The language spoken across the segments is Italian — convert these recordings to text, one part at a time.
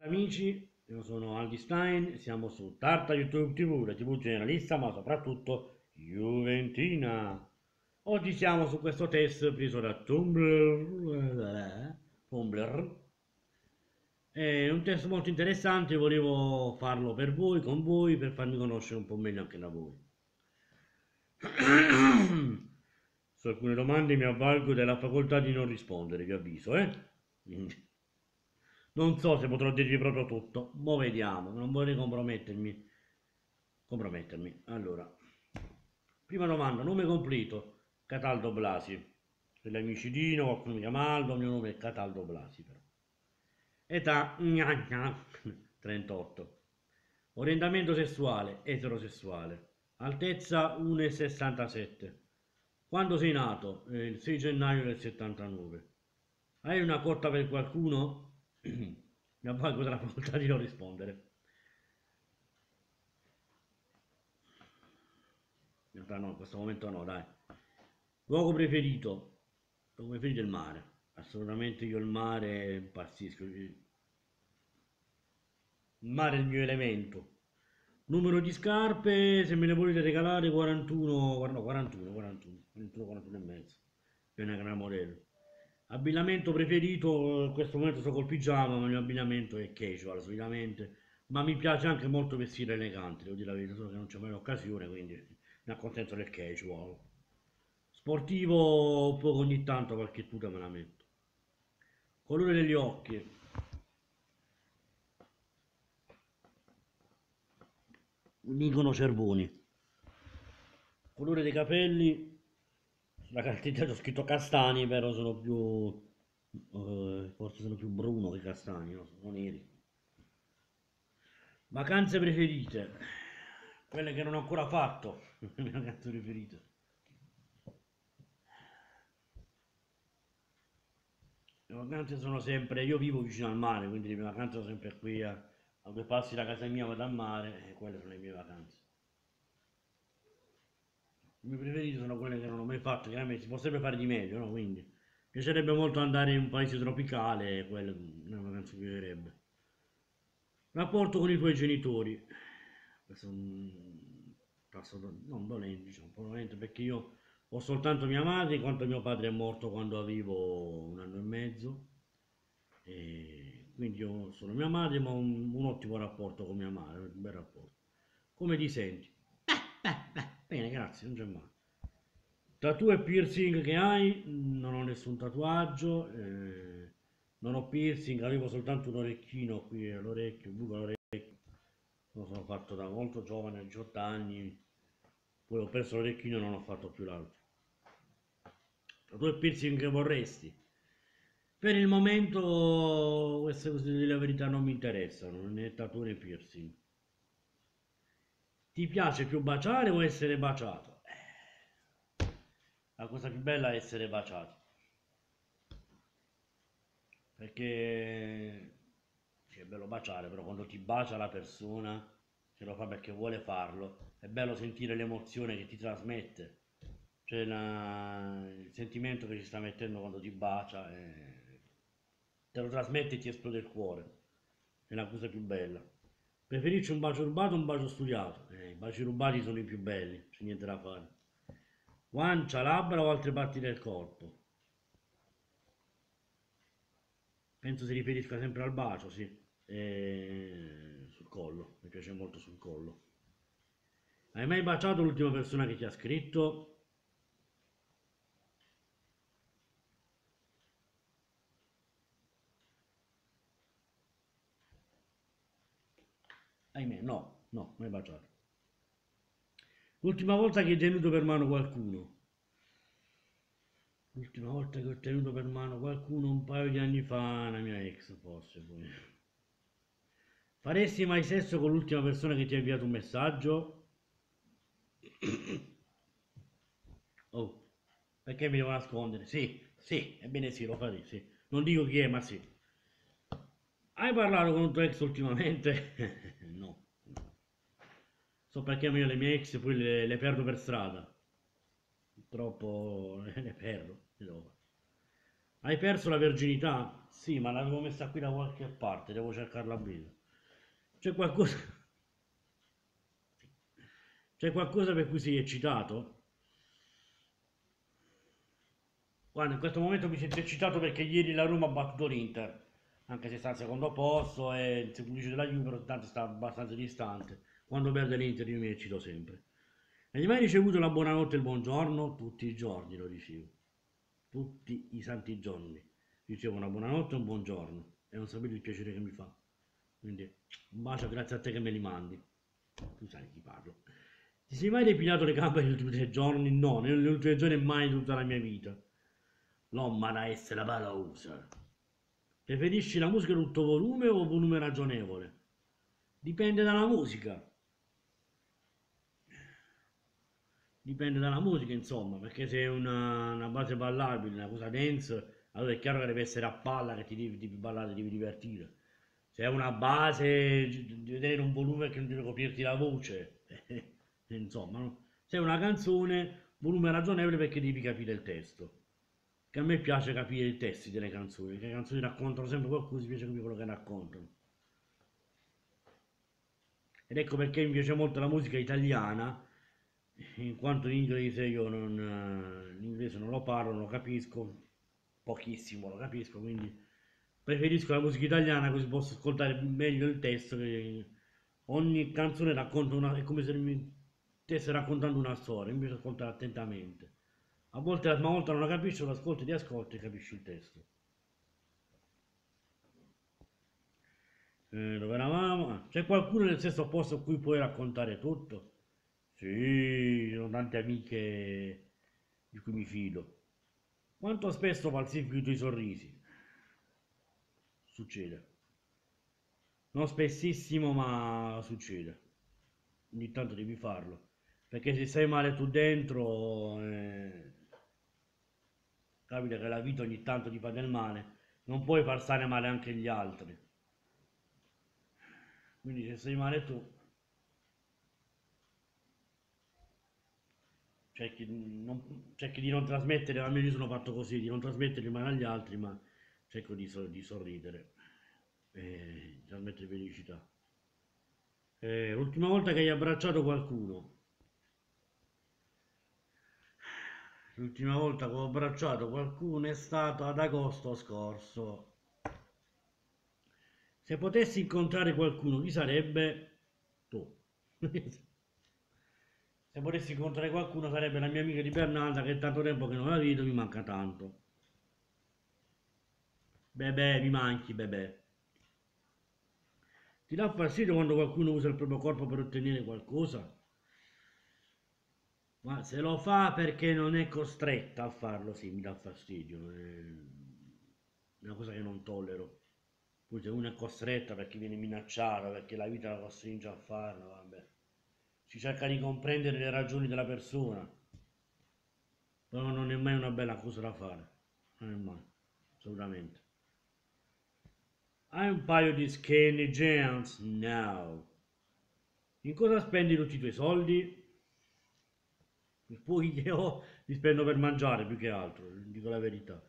Amici, io sono Aldi Stein, siamo su Tarta YouTube TV, la TV generalista, ma soprattutto Juventina. Oggi siamo su questo test preso da Tumblr. È un test molto interessante, volevo farlo per voi, con voi, per farmi conoscere un po' meglio anche da voi. Su alcune domande mi avvalgo della facoltà di non rispondere, vi avviso, eh? Quindi, non so se potrò dirvi proprio tutto, ma vediamo, non vorrei compromettermi. Allora, prima domanda, nome completo, Cataldo Blasi. Per gli amici Dino, qualcuno mi chiama Aldo, il mio nome è Cataldo Blasi però. Età, 38. Orientamento sessuale, eterosessuale. Altezza 1,67. Quando sei nato? Il 6 gennaio del 79. Hai una cotta per qualcuno? Mi avvalgo della facoltà di non rispondere. In realtà no, in questo momento no, dai. Luogo preferito? Luogo preferito è il mare. Assolutamente io il mare impazzisco. Il mare è il mio elemento. Numero di scarpe, se me ne volete regalare 41, guarda, no, 41, 41, 41, 41 e mezzo. È una gran modello. Abbinamento preferito, in questo momento sto col pigiama, ma il mio abbinamento è casual solitamente, ma mi piace anche molto vestire elegante, devo dire la verità, solo che non c'è mai l'occasione, quindi mi accontento del casual. Sportivo, poco ogni tanto qualche tuta me la metto. Colore degli occhi, dicono cervoni. Colore dei capelli, sulla carteggiata ho scritto castani, però sono più, forse sono più bruno che castani, no? Sono neri. Vacanze preferite? Quelle che non ho ancora fatto. Le mie vacanze preferite. Le vacanze sono sempre. Io vivo vicino al mare, quindi le mie vacanze sono sempre qui a due passi da casa mia, vado al mare e quelle sono le mie vacanze. Le mie preferite sono quelle che non ho mai fatto, chiaramente si può sempre fare di meglio, no? Quindi mi piacerebbe molto andare in un paese tropicale, e quelle è una vacanza mi piacerebbe. Rapporto con i tuoi genitori. Questo è un tasto non dolente, diciamo, un po' dolente perché io ho soltanto mia madre, in quanto mio padre è morto quando avevo un anno e mezzo. E quindi io sono mia madre, ma ho un ottimo rapporto con mia madre, un bel rapporto. Come ti senti? Bene, grazie, non c'è male. Tattoo e piercing che hai? Non ho nessun tatuaggio, non ho piercing, avevo soltanto un orecchino qui all'orecchio, un buco all'orecchio. Lo sono fatto da molto giovane, a 18 anni, poi ho perso l'orecchino e non ho fatto più l'altro. Tattoo e piercing che vorresti? Per il momento queste cose della verità non mi interessano, né tattoo né piercing. Ti piace più baciare o essere baciato? La cosa più bella è essere baciati. Perché sì, è bello baciare, però quando ti bacia la persona, se lo fa perché vuole farlo, è bello sentire l'emozione che ti trasmette, cioè il sentimento che ci sta mettendo quando ti bacia, te lo trasmette e ti esplode il cuore, è la cosa più bella. Preferisci un bacio rubato o un bacio studiato? I baci rubati sono i più belli, c'è niente da fare. Guancia, labbra o altre parti del corpo? Penso si riferisca sempre al bacio, sì. Sul collo, mi piace molto sul collo. Hai mai baciato l'ultima persona che ti ha scritto? Ahimè, no, no, mai baciato. L'ultima volta che hai tenuto per mano qualcuno? L'ultima volta che ho tenuto per mano qualcuno un paio di anni fa, una mia ex forse poi. Faresti mai sesso con l'ultima persona che ti ha inviato un messaggio? Oh, perché mi devo nascondere? Sì, sì, ebbene sì, lo farei, sì. Non dico chi è, ma sì. Hai parlato con un tuo ex ultimamente? No. So perché io le mie ex poi le perdo per strada. Purtroppo le perdo. Che devo fare? Hai perso la verginità? Sì, ma l'avevo messa qui da qualche parte, devo cercarla bene. C'è qualcosa, c'è qualcosa per cui sei eccitato? Guarda, in questo momento mi sento eccitato perché ieri la Roma ha battuto l'Inter, anche se sta al secondo posto e il seguito della Juve, però tanto sta abbastanza distante. Quando perde l'Inter io mi eccito sempre. Hai mai ricevuto la buonanotte e il buongiorno? Tutti i giorni lo ricevo. Tutti i santi giorni. Ricevo una buonanotte e un buongiorno. E non sapete il piacere che mi fa. Quindi un bacio, grazie a te che me li mandi. Tu sai di chi parlo. Ti sei mai depilato le gambe negli ultimi 3 giorni? No, nelle ultime giorni mai in tutta la mia vita. L'omma da essere la pala usa. Preferisci la musica a tutto volume o volume ragionevole? Dipende dalla musica. Dipende dalla musica, insomma, perché se è una base ballabile, una cosa dance, allora è chiaro che deve essere a palla che ti devi ballare, ti devi divertire. Se è una base, devi vedere un volume che non deve coprirti la voce, insomma, no? Se è una canzone, volume ragionevole perché devi capire il testo. Che a me piace capire i testi delle canzoni, che le canzoni raccontano sempre qualcosa, mi piace capire quello che raccontano. Ed ecco perché mi piace molto la musica italiana, in quanto l'inglese io non, l'inglese non lo parlo, non lo capisco, pochissimo lo capisco, quindi preferisco la musica italiana così posso ascoltare meglio il testo, che ogni canzone racconta una, è come se mi stesse raccontando una storia, mi piace ascoltare attentamente. A volte la prima volta non la capisci, lo ascolti, ti ascolti e capisci il testo. Dove eravamo? Ah, c'è qualcuno nel stesso posto a cui puoi raccontare tutto? Sì, ho tante amiche di cui mi fido. Quanto spesso falsifichi i tuoi sorrisi? Succede. Non spessissimo, ma succede. Ogni tanto devi farlo. Perché se stai male tu dentro, capita che la vita ogni tanto ti fa del male. Non puoi far stare male anche gli altri. Quindi se stai male tu, cerchi di non trasmettere, almeno io sono fatto così, di non trasmettere il male agli altri, ma cerco di sorridere e di trasmettere felicità. L'ultima volta che hai abbracciato qualcuno, l'ultima volta che ho abbracciato qualcuno è stato ad agosto scorso. Se potessi incontrare qualcuno, chi sarebbe? Tu. Se potessi incontrare qualcuno sarebbe la mia amica di Bernarda che è tanto tempo che non la vedo, mi manca tanto. Bebè, mi manchi, bebè. Ti dà fastidio quando qualcuno usa il proprio corpo per ottenere qualcosa? Ma se lo fa perché non è costretta a farlo, sì, mi dà fastidio. È una cosa che non tollero. Poi se uno è costretta perché viene minacciato, perché la vita la costringe a farlo, vabbè. Si cerca di comprendere le ragioni della persona, però non è mai una bella cosa da fare. Non è mai, assolutamente. Hai un paio di skinny jeans? No. In cosa spendi tutti i tuoi soldi? Poi io li spendo per mangiare più che altro, dico la verità.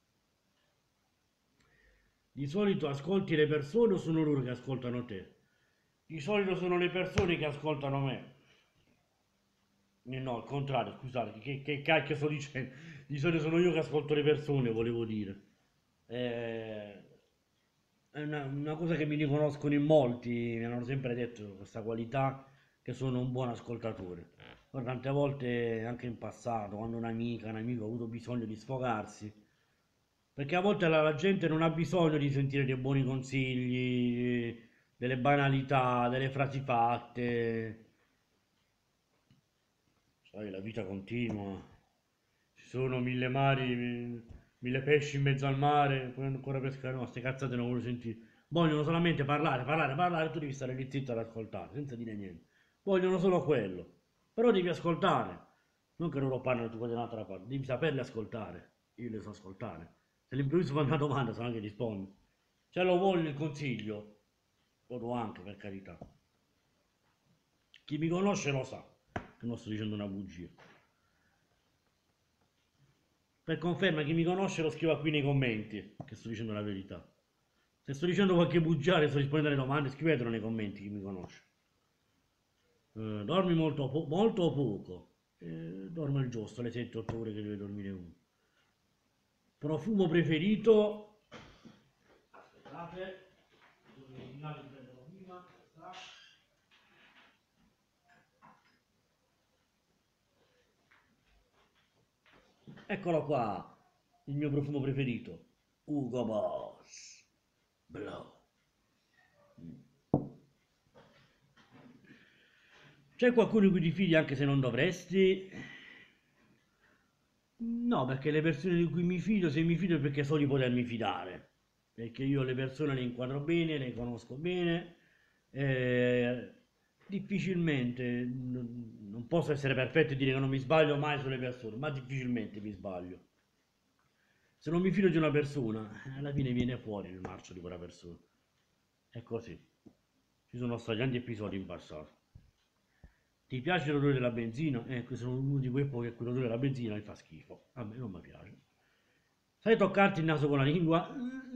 Di solito ascolti le persone o sono loro che ascoltano te? Di solito sono le persone che ascoltano me. No, al contrario, scusate, che cacchio sto dicendo? Di solito sono io che ascolto le persone, volevo dire. Eh, è una cosa che mi riconoscono in molti, mi hanno sempre detto questa qualità, che sono un buon ascoltatore. Poi tante volte, anche in passato, quando un'amica, un amico ha avuto bisogno di sfogarsi, perché a volte la gente non ha bisogno di sentire dei buoni consigli, delle banalità, delle frasi fatte. Sai, la vita continua. Ci sono mille mari, mille pesci in mezzo al mare, poi ancora pescare. No, ste cazzate non voglio sentire. Vogliono solamente parlare, parlare, parlare, tu devi stare lì zitto ad ascoltare, senza dire niente. Vogliono solo quello. Però devi ascoltare. Non che loro parlano tu vai da un'altra parte, devi saperle ascoltare. Io le so ascoltare. Se all'improvviso fa una domanda, so anche rispondere. Se lo voglio il consiglio, lo do anche per carità. Chi mi conosce lo sa che non sto dicendo una bugia. Per conferma, chi mi conosce lo scriva qui nei commenti, che sto dicendo la verità. Se sto dicendo qualche bugia e sto rispondendo alle domande, scrivetelo nei commenti chi mi conosce. Dormi molto o poco? Dormo il giusto, le 7-8 ore che deve dormire uno. Profumo preferito? Aspettate, devo eliminare il prenderlo prima. Eccolo qua, il mio profumo preferito. Hugo Boss. Blow. C'è qualcuno di cui ti fidi anche se non dovresti? No, perché le persone di cui mi fido, se mi fido è perché so di potermi fidare. Perché io le persone le inquadro bene, le conosco bene. eh, difficilmente, non posso essere perfetto e dire che non mi sbaglio mai sulle persone, ma difficilmente mi sbaglio. Se non mi fido di una persona, alla fine viene fuori il marcio di quella persona. È così. Ci sono stati tanti episodi in passato. Ti piace l'odore della benzina? Questo sono uno di quei pochi a cui l'odore della benzina mi fa schifo. A me non mi piace. Sai toccarti il naso con la lingua?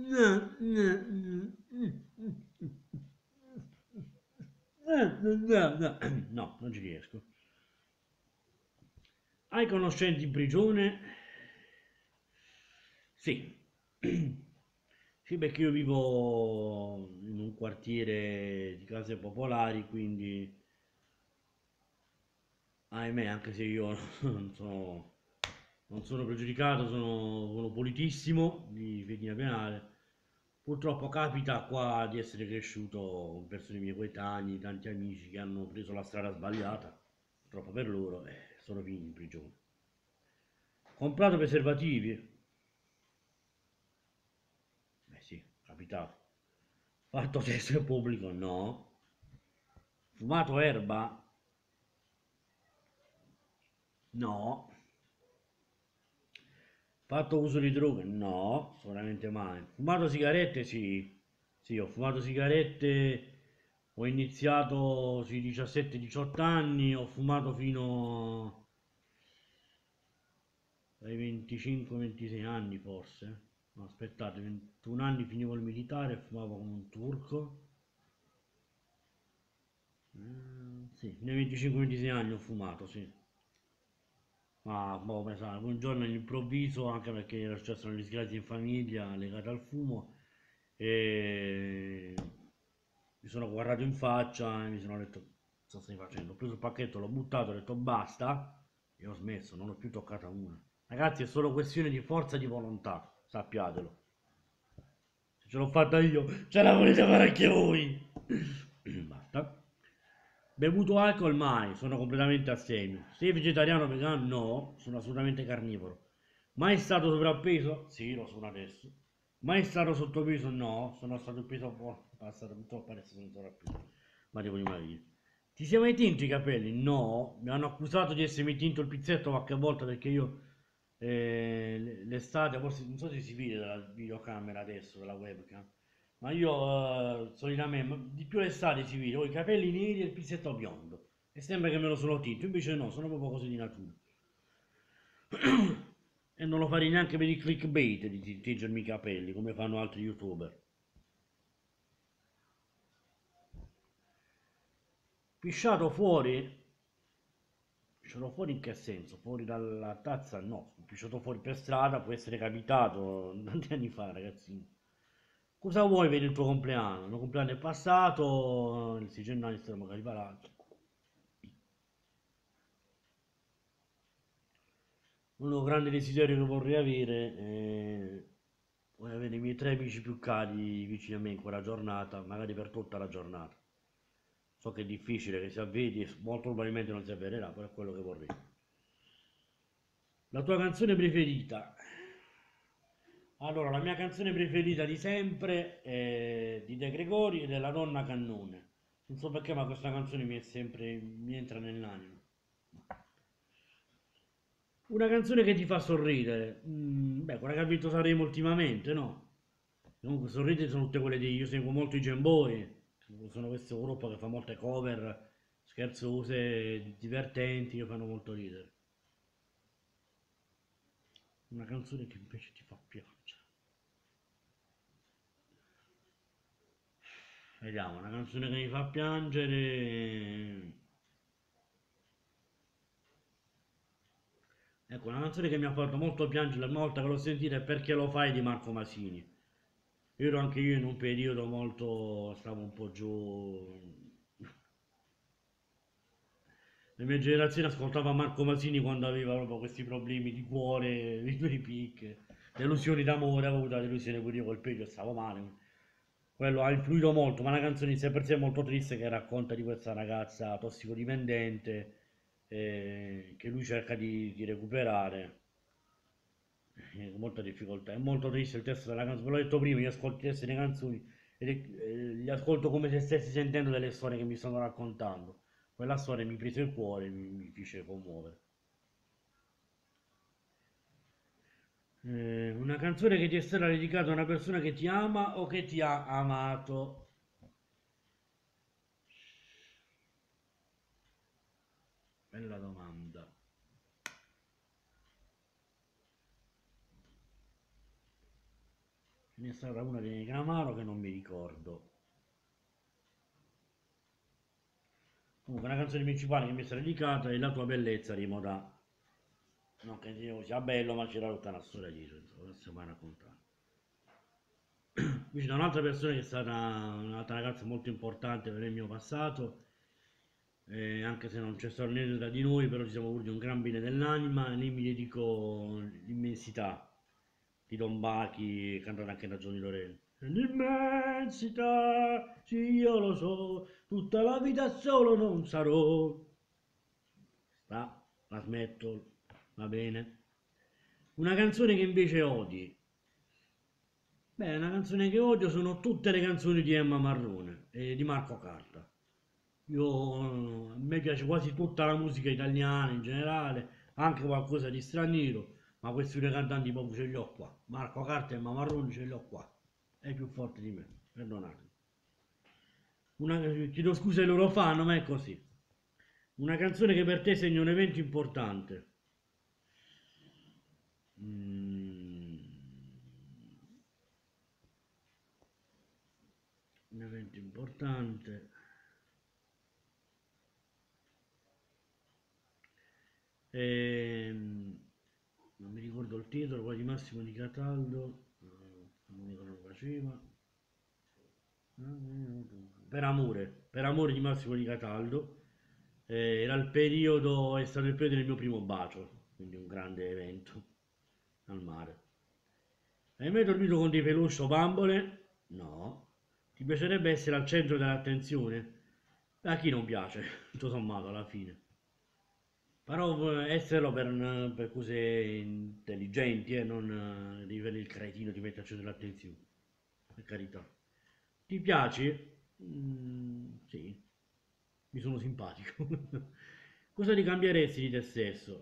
No, non ci riesco. Hai conoscenti in prigione? Sì. Sì, perché io vivo in un quartiere di case popolari, quindi ahimè, anche se io non sono pregiudicato, sono pulitissimo di fedina penale. Purtroppo capita qua di essere cresciuto con persone miei coetanei, tanti amici che hanno preso la strada sbagliata, purtroppo per loro, sono finiti in prigione. Comprato preservativi? Beh sì, capitato. Fatto sesso in pubblico? No. Fumato erba? No. Fatto uso di droghe? No, sicuramente mai. Fumato sigarette? Sì. Sì, ho fumato sigarette, ho iniziato sui 17-18 anni, ho fumato fino ai 25-26 anni forse. No, aspettate, 21 anni finivo il militare e fumavo come un turco. Sì, nei 25-26 anni ho fumato, sì. Ma boh, mi sa, un giorno all'improvviso, anche perché era successo una disgrazia in famiglia legata al fumo, e mi sono guardato in faccia e mi sono detto, cosa stai facendo? Ho preso il pacchetto, l'ho buttato, ho detto basta e ho smesso, non ho più toccata una. Ragazzi, è solo questione di forza di volontà, sappiatelo. Se ce l'ho fatta io, ce la volete fare anche voi. Basta. Bevuto alcol mai, sono completamente astemio. Sei vegetariano o vegano? No, sono assolutamente carnivoro. Mai stato sovrappeso? Sì, lo sono adesso. Mai stato sottopeso? No, sono stato peso po', passato troppo adesso sono sovrappeso. Ma devo rimanere. Ti sei mai tinto i capelli? No, mi hanno accusato di essermi tinto il pizzetto qualche volta perché io l'estate, forse non so se si vede dalla videocamera adesso, dalla webcam, ma io solitamente, di più l'estate si vede, ho i capelli neri e il pizzetto biondo. E sembra che me lo sono tinto, invece no, sono proprio cose di natura. E non lo farei neanche per il clickbait di tingermi i capelli, come fanno altri youtuber. Pisciato fuori? Pisciato fuori in che senso? Fuori dalla tazza? No, pisciato fuori per strada, può essere capitato tanti anni fa, ragazzini. Cosa vuoi per il tuo compleanno? Il mio compleanno è passato, il 6 gennaio stiamo magari parato. Un grande desiderio che vorrei avere è vorrei avere i miei tre amici più cari vicino a me in quella giornata, magari per tutta la giornata. So che è difficile che si avvedi, e molto probabilmente non si avvererà, però è quello che vorrei. La tua canzone preferita? Allora, la mia canzone preferita di sempre è di De Gregori ed è La donna cannone. Non so perché, ma questa canzone mi entra nell'anima. Una canzone che ti fa sorridere. Beh, quella che ha vinto Sanremo ultimamente, no? Comunque, sorridere sono tutte quelle di... Io seguo molto i Gemboi, sono questo gruppo che fa molte cover scherzose, divertenti, che fanno molto ridere. Una canzone che invece ti fa piangere. Vediamo, una canzone che mi fa piangere. Ecco, una canzone che mi ha fatto molto piangere la prima volta che l'ho sentita è Perché lo fai di Marco Masini. Ero anche io in un periodo molto, stavo un po' giù. Le mie generazioni ascoltava Marco Masini quando aveva proprio questi problemi di cuore, di picche, delusioni d'amore, avevo avuto la delusione pure io col peggio, stavo male. Quello ha influito molto, ma la canzone in sé per sé è molto triste che racconta di questa ragazza tossicodipendente che lui cerca di recuperare con molta difficoltà. È molto triste il testo della canzone, ve l'ho detto prima, io ascolto i testi delle canzoni li ascolto come se stessi sentendo delle storie che mi stanno raccontando. Quella storia mi prese il cuore e mi fece commuovere. Una canzone che ti è stata dedicata a una persona che ti ama o che ti ha amato? Bella domanda. Ce n'è stata una di Gramaro che non mi ricordo. Comunque, una canzone principale che mi è stata dedicata è La tua bellezza di Modà. Non che io sia bello, ma c'era tutta una storia dietro, insomma, non si mai raccontare. Invece da un'altra persona che è stata un'altra ragazza molto importante per il mio passato, anche se non c'è stato niente tra di noi, però ci siamo avuti un gran bene dell'anima, e lì mi dedico l'immensità di Don Bachi, cantato anche da Johnny Lorena. L'immensità, sì io lo so, tutta la vita solo non sarò. Sta, la smetto, va bene. Una canzone che invece odi. Beh, una canzone che odio sono tutte le canzoni di Emma Marrone e di Marco Carta. A me piace quasi tutta la musica italiana in generale, anche qualcosa di straniero, ma questi due cantanti proprio ce li ho qua. Marco Carta e Emma Marrone ce li ho qua. È più forte di me, perdonate. Chiedo scusa ai loro fan, ma è così. Una canzone che per te segna un evento importante. Mm, un evento importante. Non mi ricordo il titolo, poi di Massimo di Cataldo, non mi ricordo come faceva. Per amore di Massimo di Cataldo. Era il periodo, è stato il periodo del mio primo bacio, quindi un grande evento al mare. Hai mai dormito con dei peluche o bambole? No. Ti piacerebbe essere al centro dell'attenzione? A chi non piace, tutto sommato, alla fine. Però esserlo per cose intelligenti e non devi avere il cretino ti mette al centro dell'attenzione. Per carità. Ti piaci? Sì, mi sono simpatico. Cosa ti cambieresti di te stesso?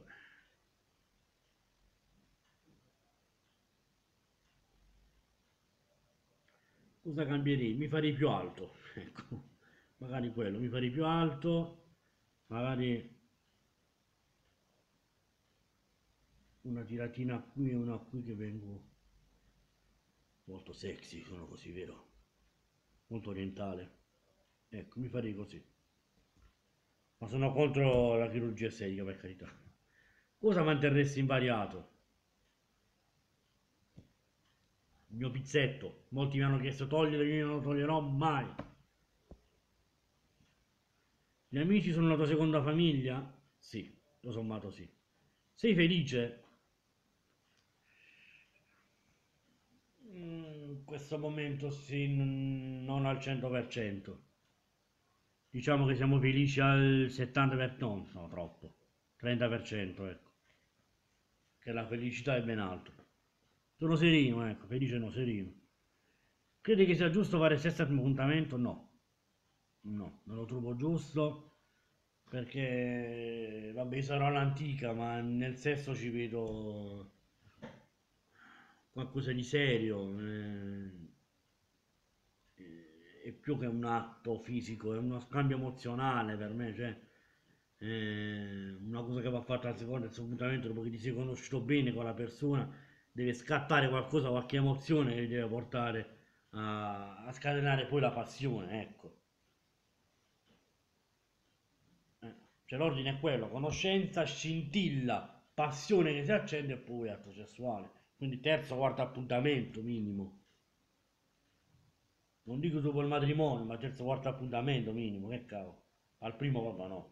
Cosa cambierei? Mi farei più alto. Ecco, magari quello, mi farei più alto, magari una tiratina qui e una qui che vengo molto sexy, sono così, vero? Molto orientale. Ecco, mi farei così. Ma sono contro la chirurgia estetica, per carità. Cosa manterresti invariato? Il mio pizzetto. Molti mi hanno chiesto toglierlo, io non lo toglierò mai. Gli amici sono la tua seconda famiglia? Sì, lo sommato sì. Sei felice? In questo momento sì, non al 100%. Diciamo che siamo felici al 70%, no, troppo. 30%, ecco. Che la felicità è ben altro. Sono sereno, ecco, felice no, sereno. Credi che sia giusto fare il sesto appuntamento? No, no, non lo trovo giusto perché, vabbè, io sarò all'antica, ma nel sesso ci vedo qualcosa di serio. È più che un atto fisico, è uno scambio emozionale per me, cioè una cosa che va fatta al secondo e terzo appuntamento, dopo che ti sei conosciuto bene con la persona, deve scattare qualcosa, qualche emozione che ti deve portare a scatenare poi la passione, ecco. Eh, Cioè l'ordine è quello, conoscenza, scintilla, passione che si accende e poi atto sessuale. Quindi terzo, quarto appuntamento minimo. Non dico dopo il matrimonio, ma terzo, quarto appuntamento minimo, che cavolo. Al primo proprio no.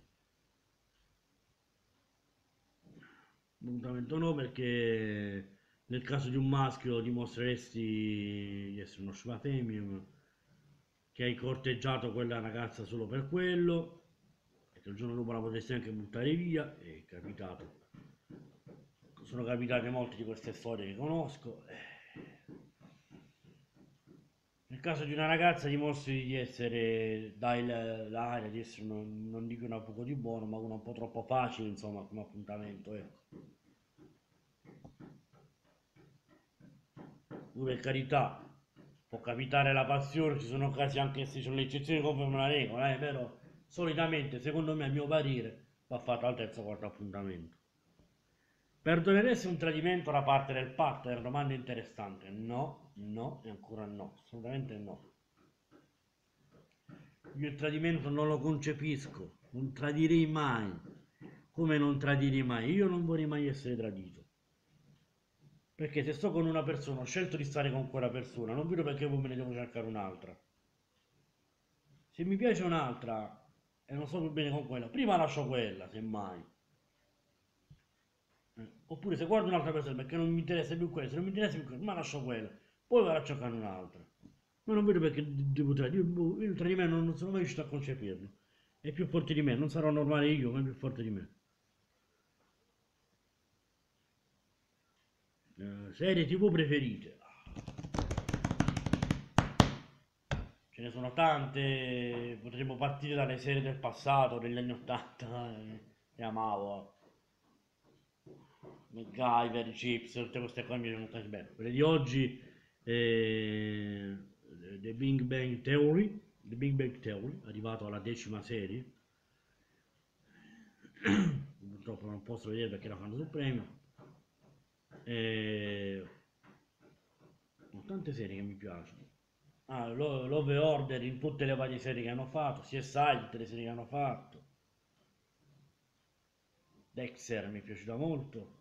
Appuntamento no perché nel caso di un maschio dimostreresti di essere uno sfatemium, che hai corteggiato quella ragazza solo per quello e che il giorno dopo la potresti anche buttare via. È capitato. Sono capitate molte di queste storie che conosco. Nel caso di una ragazza dimostri di essere, dai l'aria di essere, non dico una poco di buono, ma una un po' troppo facile, insomma, come appuntamento, ecco. Pure per carità, può capitare la passione, ci sono casi anche se ci sono le eccezioni che confermano la regola, però solitamente, secondo me, a mio parere, va fatto al terzo o quarto appuntamento. Perdoneresti un tradimento da parte del patto? È una domanda interessante. No, no e ancora no, assolutamente no. Io il tradimento non lo concepisco, non tradirei mai. Come non tradirei mai? Io non vorrei mai essere tradito. Perché se sto con una persona, ho scelto di stare con quella persona, non vedo perché poi me ne devo cercare un'altra. Se mi piace un'altra e non sto più bene con quella, prima lascio quella, semmai. Oppure se guardo un'altra persona perché non mi interessa più quella, se non mi interessa più quella, ma lascio quella, poi vado a cercare un'altra. Ma non vedo perché devo tradire. Io il tradimento non sono mai riuscito a concepirlo. È più forte di me, non sarò normale io, ma è più forte di me. Serie TV preferite? Ce ne sono tante, potremmo partire dalle serie del passato, degli anni 80, le amavo. MacGyver, Chips, tutte queste qua mi sono piaciute bene. Quelle di oggi, eh, The Big Bang Theory, The Big Bang Theory, arrivato alla 10ª serie, purtroppo non posso vedere perché la fanno sul premio. E... Ho tante serie che mi piacciono. Love e Order in tutte le varie serie che hanno fatto, CSI, tutte le serie che hanno fatto. Dexter mi è piaciuta molto.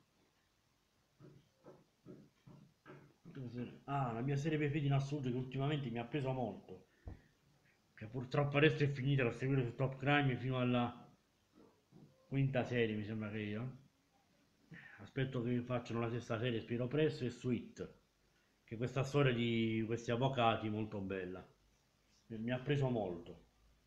La mia serie preferita in assoluto che ultimamente mi ha preso molto, che purtroppo adesso è finita, l'ho seguito su Top Crime fino alla quinta serie, mi sembra che io. Aspetto che facciano la sesta serie, spero presto, e Sweet, che è questa storia di questi avvocati molto bella. Mi ha preso molto.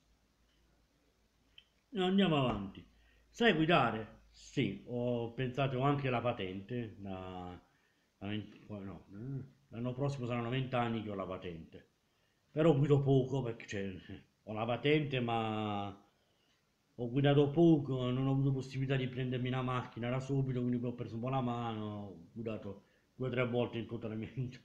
Andiamo avanti. Sai guidare? Sì, ho pensato anche alla patente. No, l'anno prossimo saranno 20 anni che ho la patente. Però guido poco perché ho la patente, ma ho guidato poco, non ho avuto possibilità di prendermi una macchina da subito, quindi poi ho preso un po' la mano, ho guidato 2 o 3 volte in tutta la mia vita.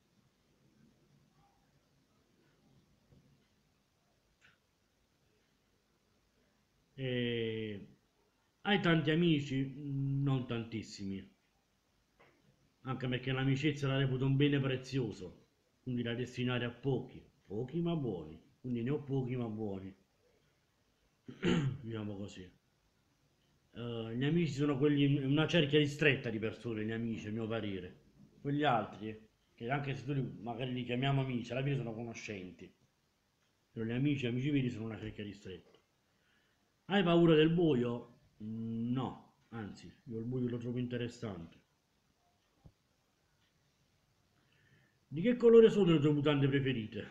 E... Hai tanti amici? Non tantissimi, anche perché l'amicizia la reputo un bene prezioso, quindi da destinare a pochi, pochi ma buoni, quindi ne ho pochi ma buoni, diciamo così. Gli amici sono quelli, una cerchia ristretta di persone, gli amici, a mio parere. Quegli altri, che anche se tu magari li chiamiamo amici, alla fine sono conoscenti. Però gli amici, amici veri sono una cerchia ristretta. Hai paura del buio? No, anzi, io il buio lo trovo interessante. Di che colore sono le tue mutande preferite?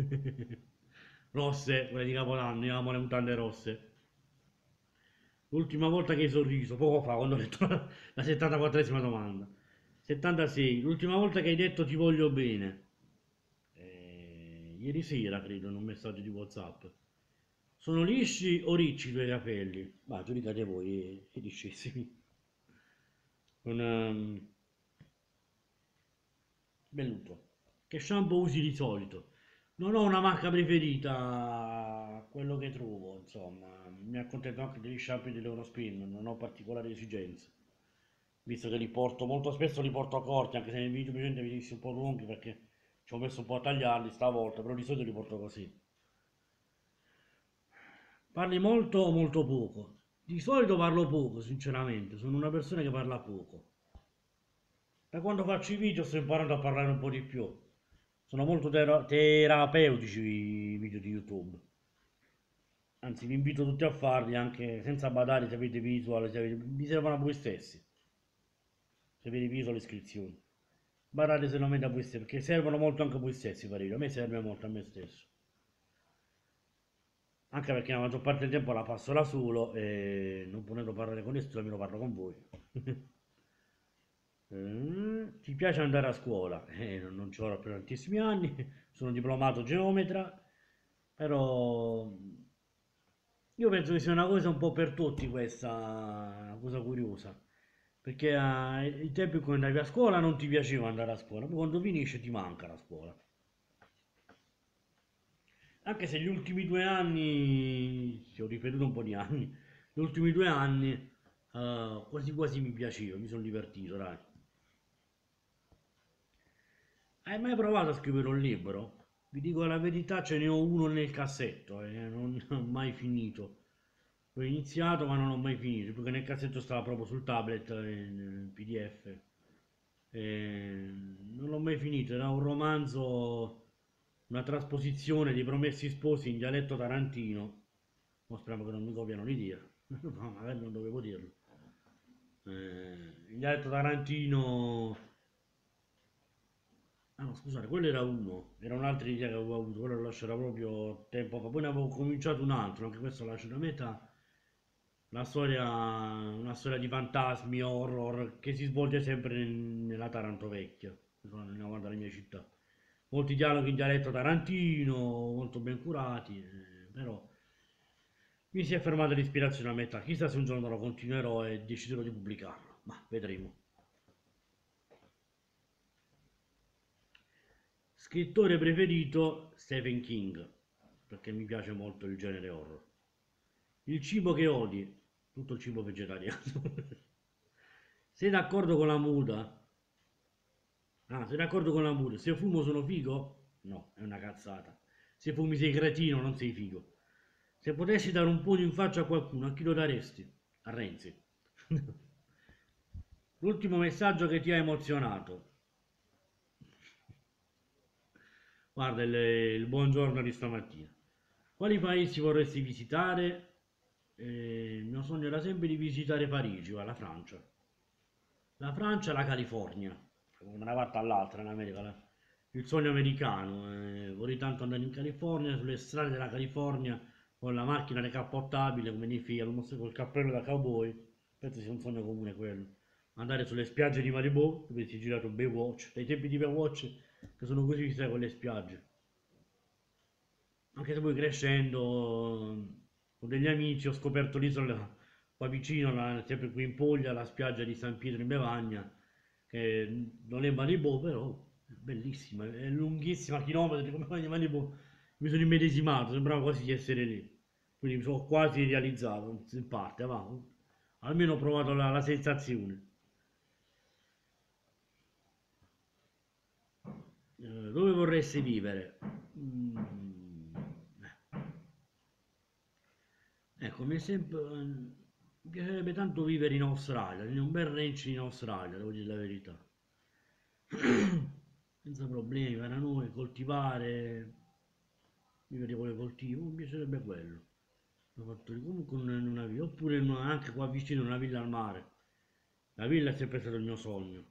Rosse, quelle di Capodanno, io amo le mutande rosse. L'ultima volta che hai sorriso, poco fa, quando ho letto la 74esima domanda. 76, l'ultima volta che hai detto ti voglio bene. Ieri sera, credo, in un messaggio di WhatsApp. Sono lisci o ricci i tuoi capelli? Ma giudicate voi, liscissimi. Con Belluto. Che shampoo usi di solito? Non ho una marca preferita, quello che trovo, insomma, mi accontento anche degli sciampi dell'Eurospin, non ho particolari esigenze, visto che li porto, molto spesso li porto corti, anche se nei video precedenti vi visti un po' lunghi perché ci ho messo un po' a tagliarli stavolta, però di solito li porto così. Parli molto o molto poco? Di solito parlo poco, sinceramente, sono una persona che parla poco. Da quando faccio i video sto imparando a parlare un po' di più. Sono molto terapeutici i video di YouTube. Anzi, vi invito tutti a farli anche senza badare se avete visual, vi servono a voi stessi. Se avete visual iscrizioni. Badate solamente a voi stessi, perché servono molto anche a voi stessi, Parino. A me serve molto a me stesso. Anche perché la maggior parte del tempo la passo da solo e non potendo parlare con nessuno, almeno parlo con voi. Ti piace andare a scuola? Non ci vorrò per tantissimi anni, sono diplomato geometra, però io penso che sia una cosa un po' per tutti questa, una cosa curiosa, perché ai tempi quando andavi a scuola non ti piaceva andare a scuola, poi quando finisce ti manca la scuola. Anche se gli ultimi 2 anni, ci ho ripetuto un po' di anni, gli ultimi 2 anni quasi quasi mi piaceva, mi sono divertito, dai. Hai mai provato a scrivere un libro? Vi dico la verità, ce ne ho uno nel cassetto e non ho mai finito. Ho iniziato ma non ho mai finito, perché nel cassetto stava proprio sul tablet in PDF. E non l'ho mai finito, era un romanzo, una trasposizione di Promessi Sposi in dialetto tarantino. Ma speriamo che non mi copiano l'idea. No, magari non dovevo dirlo. In dialetto tarantino. Ah no, scusate, quello era uno, era un'altra idea che avevo avuto, quello l'ho lasciato proprio tempo fa, poi ne avevo cominciato un altro, anche questo l'ho lasciato a metà, una storia di fantasmi, horror, che si svolge sempre nella Taranto vecchia, nella mia città. Molti dialoghi in dialetto tarantino, molto ben curati, però mi si è fermata l'ispirazione a metà, chissà se un giorno lo continuerò e deciderò di pubblicarlo, ma vedremo. Scrittore preferito Stephen King, perché mi piace molto il genere horror. Il cibo che odi, tutto il cibo vegetariano. Sei d'accordo con la muta? Ah, sei d'accordo con la muta? Se fumo sono figo? No, è una cazzata. Se fumi sei cretino, non sei figo. Se potessi dare un pugno in faccia a qualcuno, a chi lo daresti? A Renzi. L'ultimo messaggio che ti ha emozionato. Guarda il buongiorno di stamattina. Quali paesi vorresti visitare? Il mio sogno era sempre di visitare Parigi, o la Francia. La Francia e la California, da una parte all'altra in America. Il sogno americano. Vorrei tanto andare in California, sulle strade della California, con la macchina decappottabile, come nei film, col cappello da cowboy. Penso sia un sogno comune quello. Andare sulle spiagge di Malibu, dove si è girato Baywatch, dai tempi di Baywatch, che sono così sai, con le spiagge. Anche se poi crescendo, con degli amici, ho scoperto l'isola qua vicino, sempre qui in Puglia, la spiaggia di San Pietro in Bevagna, che non è Malibu, però è bellissima, è lunghissima, chilometri come quella di Malibu. Mi sono immedesimato, sembrava quasi di essere lì. Quindi mi sono quasi realizzato, in parte, va. Almeno ho provato la sensazione. Dove vorresti vivere? Ecco, mi piacerebbe tanto vivere in Australia, in un bel ranch in Australia, devo dire la verità. Senza problemi per noi, coltivare, vivere con le coltivo, mi piacerebbe quello. Comunque in una villa, oppure anche qua vicino una villa al mare. La villa è sempre stato il mio sogno.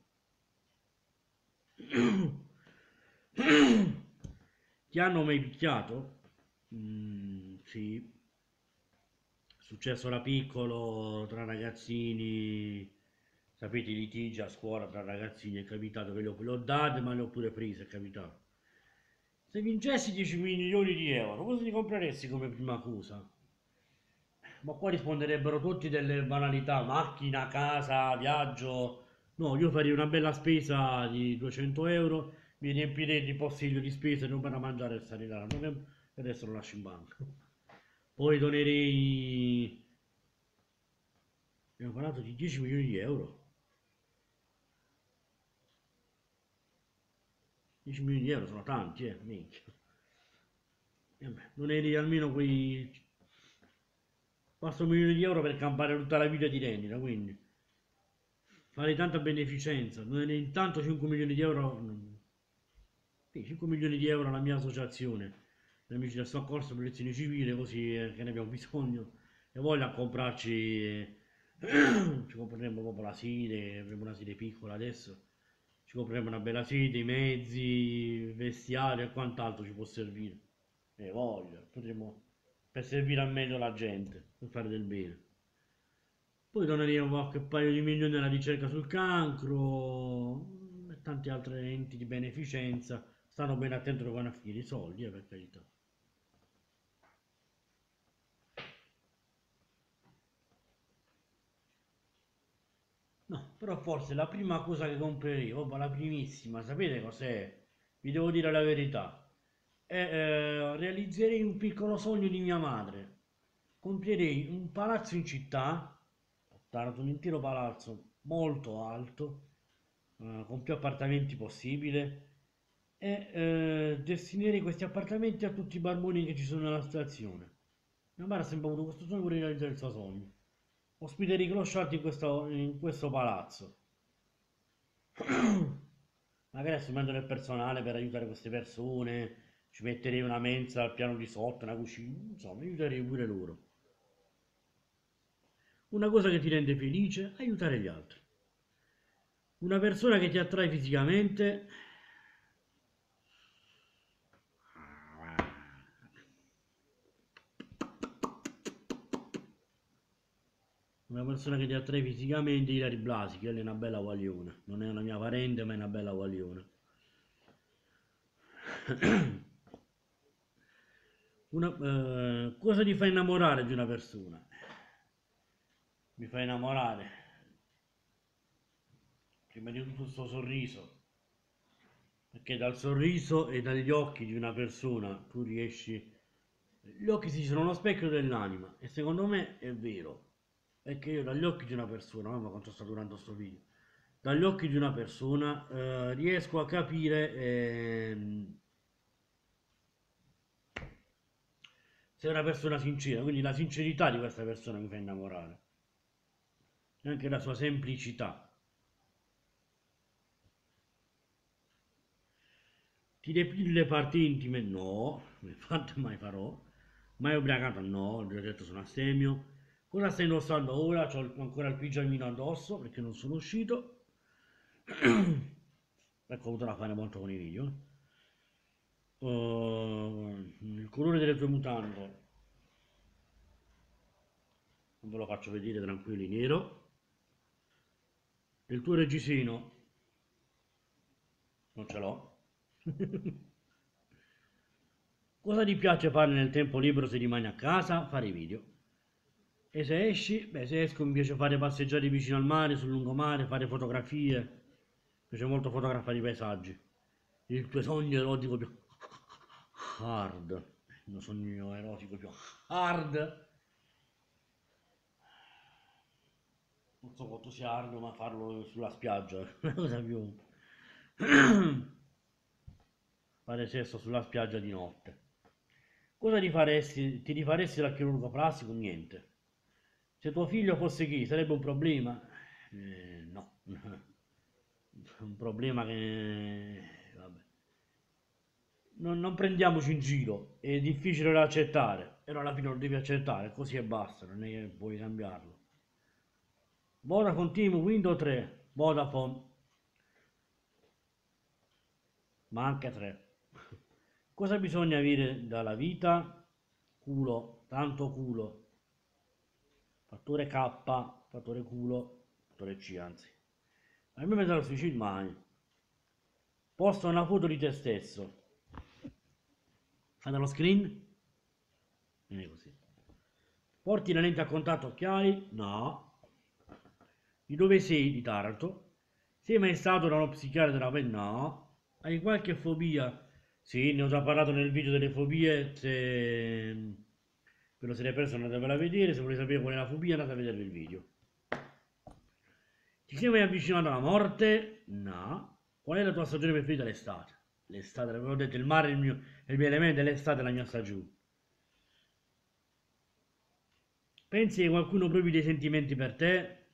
Ti hanno mai picchiato? Sì, è successo da piccolo tra ragazzini, sapete, i litigi a scuola tra ragazzini, è capitato che le ho date, ma le ho pure prese, è capitato. Se vincessi 10 milioni di euro, cosa ti compreresti come prima cosa? Ma qua risponderebbero tutti delle banalità, macchina, casa, viaggio. No, io farei una bella spesa di 200 euro, mi riempirei di postiglio di spesa non per mangiare e stare là, e adesso lo lascio in banca. Poi donerei... Abbiamo parlato di 10 milioni di euro. 10 milioni di euro sono tanti, minchia. Beh, donerei almeno quei... Basta 1 milione di euro per campare tutta la vita di rendita, quindi farei tanta beneficenza. Donerei intanto 5 milioni di euro... Sì, 5 milioni di euro alla mia associazione, gli amici del soccorso protezione civile, così che ne abbiamo bisogno e voglio a comprarci, ci compreremo proprio la sede, avremo una sede piccola adesso, ci compreremo una bella sede, i mezzi, vestiario e quant'altro ci può servire. E voglio, potremo per servire al meglio la gente, per fare del bene. Poi doneremo qualche paio di milioni alla ricerca sul cancro e tanti altri enti di beneficenza. Stanno bene attenti dove vanno a finire i soldi, per carità. No, però forse la prima cosa che comprerei, proprio la primissima, sapete cos'è? Vi devo dire la verità. Realizzerei un piccolo sogno di mia madre. Comprerei un palazzo in città, ho tarato un intero palazzo molto alto, con più appartamenti possibile, e destinerei questi appartamenti a tutti i barboni che ci sono nella stazione. Mia madre ha sempre avuto questo sogno per realizzare il suo sogno. Ospiterei i clochard in questo palazzo. Magari assumendo del personale per aiutare queste persone, ci metterei una mensa al piano di sotto, una cucina, insomma, aiuterei pure loro. Una cosa che ti rende felice, aiutare gli altri. Una persona che ti attrae fisicamente, una persona che ti attrae fisicamente, Ilari Blasi, che è una bella guagliona. Non è una mia parente, ma è una bella guagliona. Cosa ti fa innamorare di una persona? Mi fa innamorare, prima di tutto il suo sorriso, perché dal sorriso e dagli occhi di una persona tu riesci... Gli occhi sì, sono uno specchio dell'anima e secondo me è vero, perché io dagli occhi di una persona, mamma quanto sto durando sto video, dagli occhi di una persona riesco a capire se è una persona sincera, quindi la sincerità di questa persona mi fa innamorare, e anche la sua semplicità. Ti depili le parti intime? No, infatti mai farò. Mai ubriacato? No, ho già detto sono astemio. Cosa stai indossando ora? Ho ancora il pigiamino addosso perché non sono uscito. Ecco, ho avuto da fare molto con i video. Il colore delle tue mutande non ve lo faccio vedere tranquilli, nero. Il tuo reggiseno non ce l'ho. Cosa ti piace fare nel tempo libero se rimani a casa? Fare i video. E se esci? Beh, se esco mi piace fare passeggiate vicino al mare, sul lungomare, fare fotografie. Mi piace molto fotografare i paesaggi. Il tuo sogno erotico più hard. Il mio sogno erotico più hard. Non so quanto sia hard, ma farlo sulla spiaggia. Una cosa più... fare sesso sulla spiaggia di notte. Cosa ti faresti? Ti rifaresti dal chirurgo plastico? Niente. Se tuo figlio fosse gay sarebbe un problema? No. Un problema che... vabbè. Non prendiamoci in giro, è difficile da accettare, però alla fine lo devi accettare, così e basta, non è che puoi cambiarlo. Vodafone Team Windows 3, Vodafone, ma anche 3. Cosa bisogna avere dalla vita? Culo, tanto culo. Fattore K, fattore culo, fattore C anzi. A me mettere al suicidio mai. Posta una foto di te stesso. Fate lo screen? Non è così. Porti la lente a contatto occhiali? No. Di dove sei? Di Taranto. Sei mai stato da uno psichiatra? No. Hai qualche fobia? Sì, ne ho già parlato nel video delle fobie. Ve lo siete perso, andatevela a vedere. Se volete sapere qual è la fobia, andate a vedere il video. Ti sei mai avvicinato alla morte? No. Qual è la tua stagione preferita? L'estate. L'estate, l'avevo detto, il mare è il mio elemento, e l'estate è la mia stagione. Pensi che qualcuno provi dei sentimenti per te?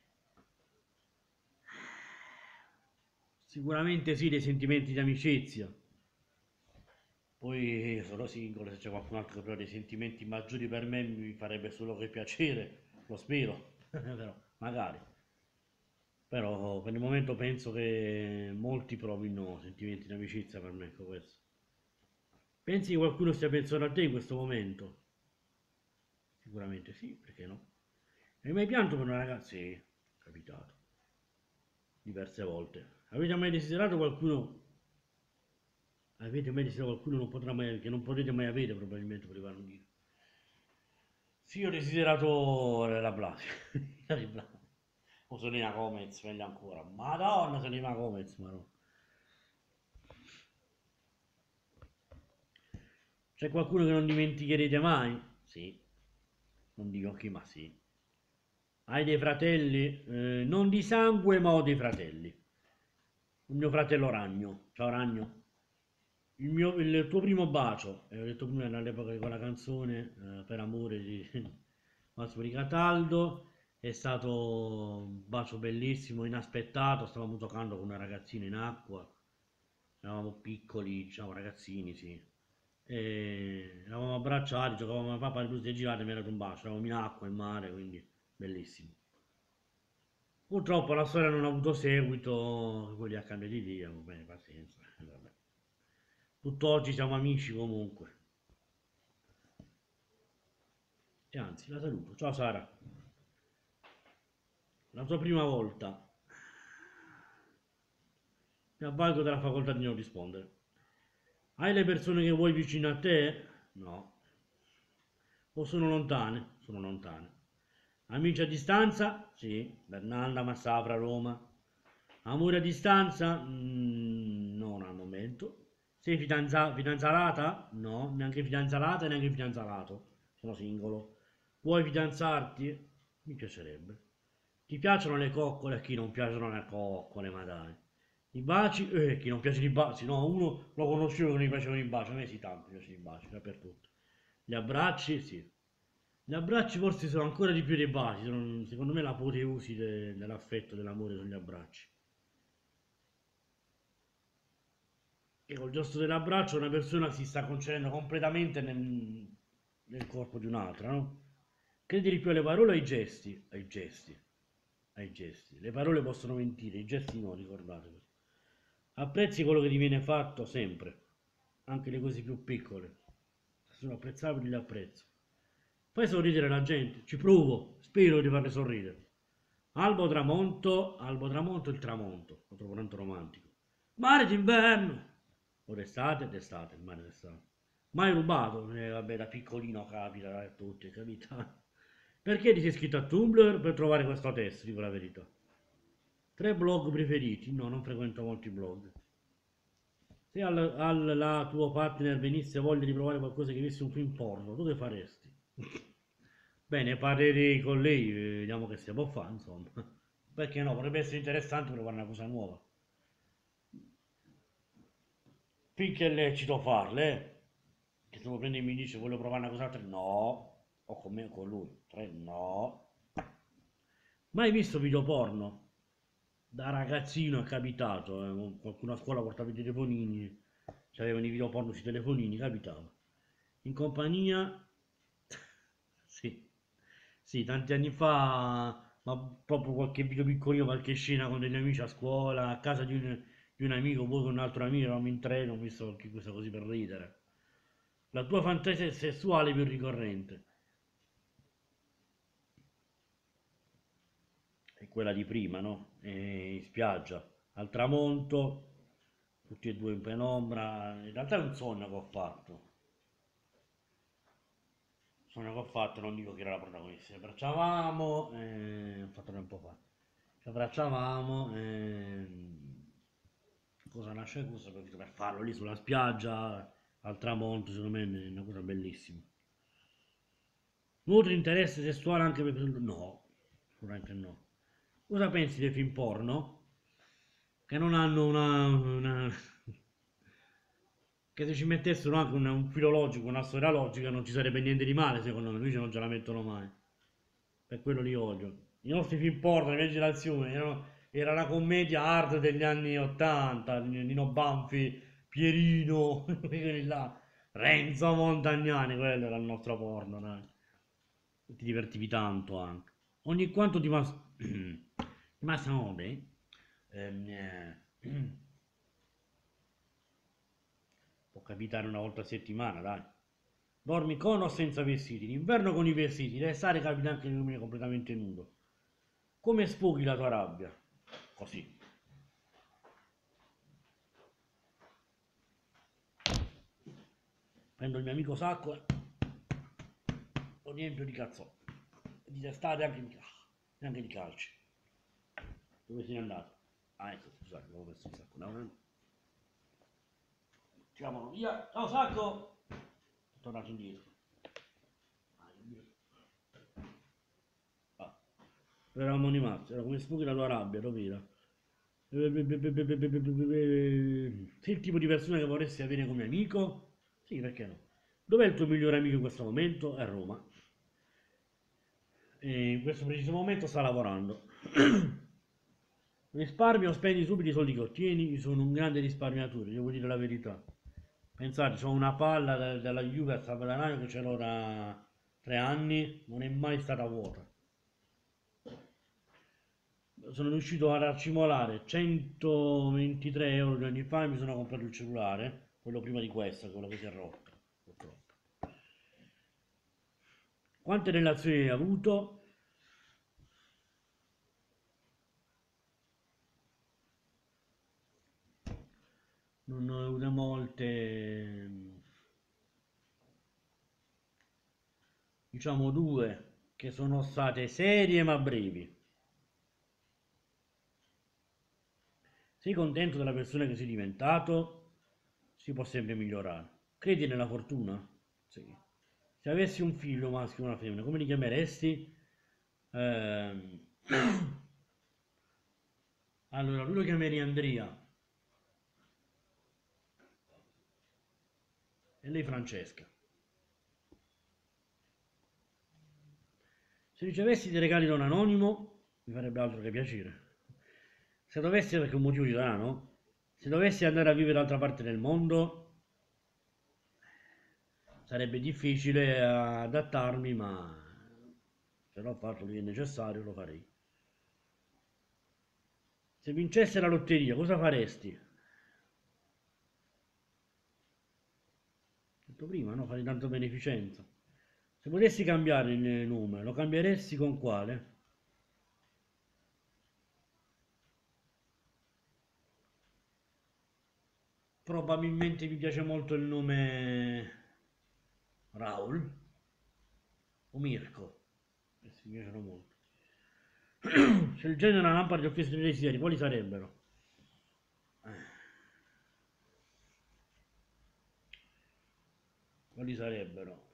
Sicuramente sì, dei sentimenti di amicizia. Poi sono singolo, se c'è qualcun altro che prova dei sentimenti maggiori per me mi farebbe solo che piacere, lo spero, però magari. Però per il momento penso che molti provino sentimenti di amicizia per me, ecco questo. Pensi che qualcuno stia pensando a te in questo momento? Sicuramente sì, perché no? Hai mai pianto per una ragazza? Sì, è capitato, diverse volte. Avete mai desiderato qualcuno? Avete mai desiderato qualcuno non potrà mai, che non potete mai avere probabilmente, potevano dire. Sì, ho desiderato la Blasi. O Selena Gomez, meglio ancora. Madonna, Selena Gomez, ma no. C'è qualcuno che non dimenticherete mai? Sì, non dico chi, ma sì. Hai dei fratelli? Non di sangue, ma ho dei fratelli. Il mio fratello Ragno. Ciao Ragno. Il tuo primo bacio, ho detto prima all'epoca di quella canzone, per amore di Massimo di Cataldo, è stato un bacio bellissimo, inaspettato, stavamo giocando con una ragazzina in acqua, eravamo piccoli, diciamo ragazzini, sì, e eravamo abbracciati, giocavamo a papà, lui si è girato e mi ha dato un bacio, eravamo in acqua, in mare, quindi bellissimo. Purtroppo la storia non ha avuto seguito, quelli a cambio di Dio, va bene, pazienza, vabbè. Tutt'oggi siamo amici comunque. E anzi, la saluto. Ciao Sara. La tua prima volta. Mi avvalgo della facoltà di non rispondere. Hai le persone che vuoi vicino a te? No. O sono lontane? Sono lontane. Amici a distanza? Sì. Bernalda, Massafra, Roma. Amore a distanza? Non al momento. Sei fidanzata? No, neanche fidanzata e neanche fidanzalato. Sono singolo. Vuoi fidanzarti? Mi piacerebbe. Ti piacciono le coccole? A chi non piacciono le coccole, ma dai. I baci? Chi non piace i baci? No, uno lo conoscevo che non gli piacevano i baci. A me sì, tanto mi piacciono i baci, dappertutto. Gli abbracci? Sì. Gli abbracci forse sono ancora di più dei baci. Secondo me l'apoteosi dell'affetto, dell'amore sono gli abbracci. E col gesto dell'abbraccio una persona si sta concedendo completamente nel corpo di un'altra, no? Credi di più alle parole o ai gesti? Ai gesti, ai gesti. Le parole possono mentire, i gesti no, ricordatevi. Apprezzi quello che ti viene fatto sempre, anche le cose più piccole. Se sono apprezzabili, le apprezzo. Fai sorridere la gente, ci provo, spero di farle sorridere. Albo tramonto, il tramonto, lo trovo tanto romantico. Mare d'inverno, o d'estate, il mare d'estate. Mai rubato? Vabbè, da piccolino capita a tutti, capita. Perché ti sei iscritto a Tumblr? Per trovare questo testo, dico la verità. Tre blog preferiti? No, non frequento molti blog. Se la tuo partner venisse voglia di provare qualcosa che avesse un film porno, tu che faresti? Bene, parlerei con lei, vediamo che si può fare, insomma. Perché no, potrebbe essere interessante provare una cosa nuova. Finché è lecito farle, che se uno prende e mi dice voglio provare una cosa, tre no, o con me o con lui, tre no. Mai visto video porno? Da ragazzino è capitato, qualcuno a scuola portava i telefonini, c'avevano i video porno sui telefonini, capitava. In compagnia, sì, sì, tanti anni fa, ma proprio qualche video piccolino, qualche scena con degli amici a scuola, a casa di un amico, poi con un altro amico, eravamo in treno, ho visto qualche cosa così per ridere. La tua fantasia sessuale più ricorrente è quella di prima, no? In spiaggia, al tramonto, tutti e due in penombra. In realtà è un sogno che ho fatto. Sogno che ho fatto, non dico chi era la protagonista. Ci abbracciavamo, ho fatto tempo fa. Ci abbracciavamo, cosa nasce cosa per farlo lì sulla spiaggia, al tramonto, secondo me è una cosa bellissima. Nutri interesse sessuale anche per... No, sicuramente no. Cosa pensi dei film porno? Che non hanno che se ci mettessero anche un filologico, una storia logica, non ci sarebbe niente di male, secondo me, invece non ce la mettono mai. Per quello li odio. I nostri film porno, le mie generazioni, era la commedia hard degli anni 80, Nino Banfi, Pierino, quelli là, Renzo Montagnani, quello era il nostro porno, dai. Ti divertivi tanto anche. Ogni quanto ti massimo bene. Ehm, eh, Può capitare una volta a settimana, dai. Dormi con o senza vestiti, in inverno con i vestiti, l'estate capita anche di dormire completamente nudo. Come sfoghi la tua rabbia? Così. Prendo il mio amico sacco e lo riempio di cazzotti. E di testate e anche di calci. Dove sei andato? Ah, ecco, scusate, avevo messo il sacco. No, tiriamolo via. Ciao sacco! Sono tornato indietro. Ah, eravamo rimasti, era come sfoghi la tua rabbia, capito? Sei il tipo di persona che vorresti avere come amico? Sì, perché no? Dov'è il tuo migliore amico in questo momento? È a Roma. E in questo preciso momento sta lavorando. Risparmio o spendi subito i soldi che ottieni? Io sono un grande risparmiatore, devo dire la verità. Pensate, ho una palla della Juve a Salvadanaio che ce l'ho da 3 anni, non è mai stata vuota. Sono riuscito a racimolare 123 euro 2 anni fa e mi sono comprato il cellulare, quello prima di questo, quello che si è rotto, purtroppo. Quante relazioni hai avuto? Non ne ho avute molte, diciamo due, che sono state serie ma brevi. Sei contento della persona che sei diventato? Si può sempre migliorare. Credi nella fortuna? Sì. Se avessi un figlio maschio e una femmina, come li chiameresti? Ehm, Allora, lui lo chiamerei Andrea e lei Francesca. Se ricevessi dei regali da un anonimo, mi farebbe altro che piacere. Se dovessi, perché un motivo ci sarà, no? Se dovessi andare a vivere dall'altra parte del mondo, sarebbe difficile adattarmi, ma se l'ho fatto lì è necessario, lo farei. Se vincesse la lotteria, cosa faresti? Ho detto prima, no? Fare tanto beneficenza. Se potessi cambiare il nome, lo cambieresti con quale? Probabilmente mi piace molto il nome Raul o Mirko. Questi mi piacciono molto. Se il genere è una lampada di offese dei desideri, quali sarebbero? Quali sarebbero?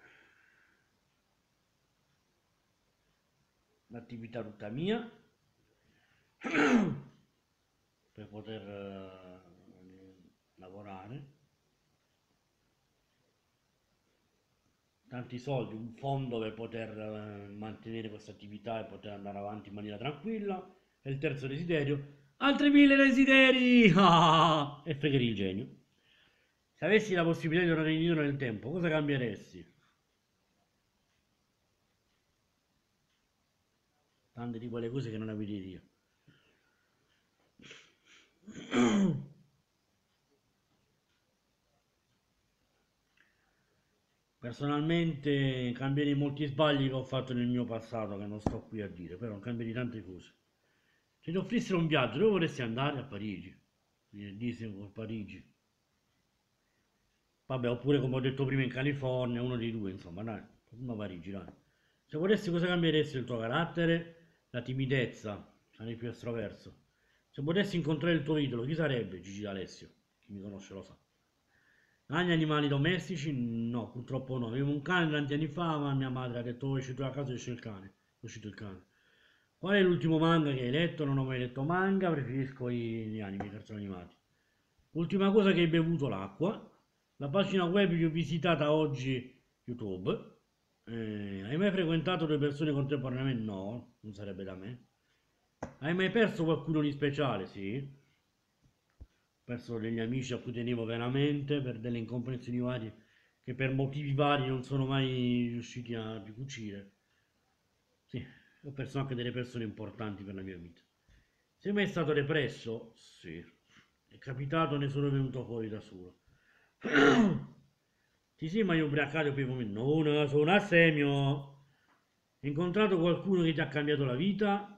L'attività tutta mia per poter lavorare, tanti soldi, un fondo per poter mantenere questa attività e poter andare avanti in maniera tranquilla. E il terzo desiderio, altri 1000 desideri! Ah! E fregherì il genio. Se avessi la possibilità di tornare indietro nel tempo, cosa cambieresti? Tante di quelle cose che non avevi io. Personalmente cambierei molti sbagli che ho fatto nel mio passato, che non sto qui a dire, però cambierei tante cose. Se ti offrissero un viaggio, dove vorresti andare? A Parigi. Disney con Parigi. Vabbè, oppure come ho detto prima in California, uno dei due, insomma, dai. Prima Parigi, dai. Se vorresti cosa cambieresti il tuo carattere? La timidezza, sarei più estroverso. Se potessi incontrare il tuo idolo, chi sarebbe? Gigi D'Alessio. Chi mi conosce lo sa. Agli animali domestici? No, purtroppo no. Avevo un cane tanti anni fa, ma mia madre ha detto: "Oh, esci tu a casa, esce il cane." È uscito il cane. Qual è l'ultimo manga che hai letto? Non ho mai letto manga, preferisco gli anime, i cartoni animati. Ultima cosa che hai bevuto l'acqua. La pagina web che ho visitata oggi, YouTube. Hai mai frequentato due persone contemporaneamente? No, non sarebbe da me. Hai mai perso qualcuno di speciale? Sì. Ho perso degli amici a cui tenevo veramente per delle incomprensioni varie che per motivi vari non sono mai riusciti a ricucire. Sì, ho perso anche delle persone importanti per la mia vita. Sei mai stato depresso? Sì. È capitato, ne sono venuto fuori da solo. Ti sei mai ubriacato per vomito? No, no, sono astemio. Hai incontrato qualcuno che ti ha cambiato la vita?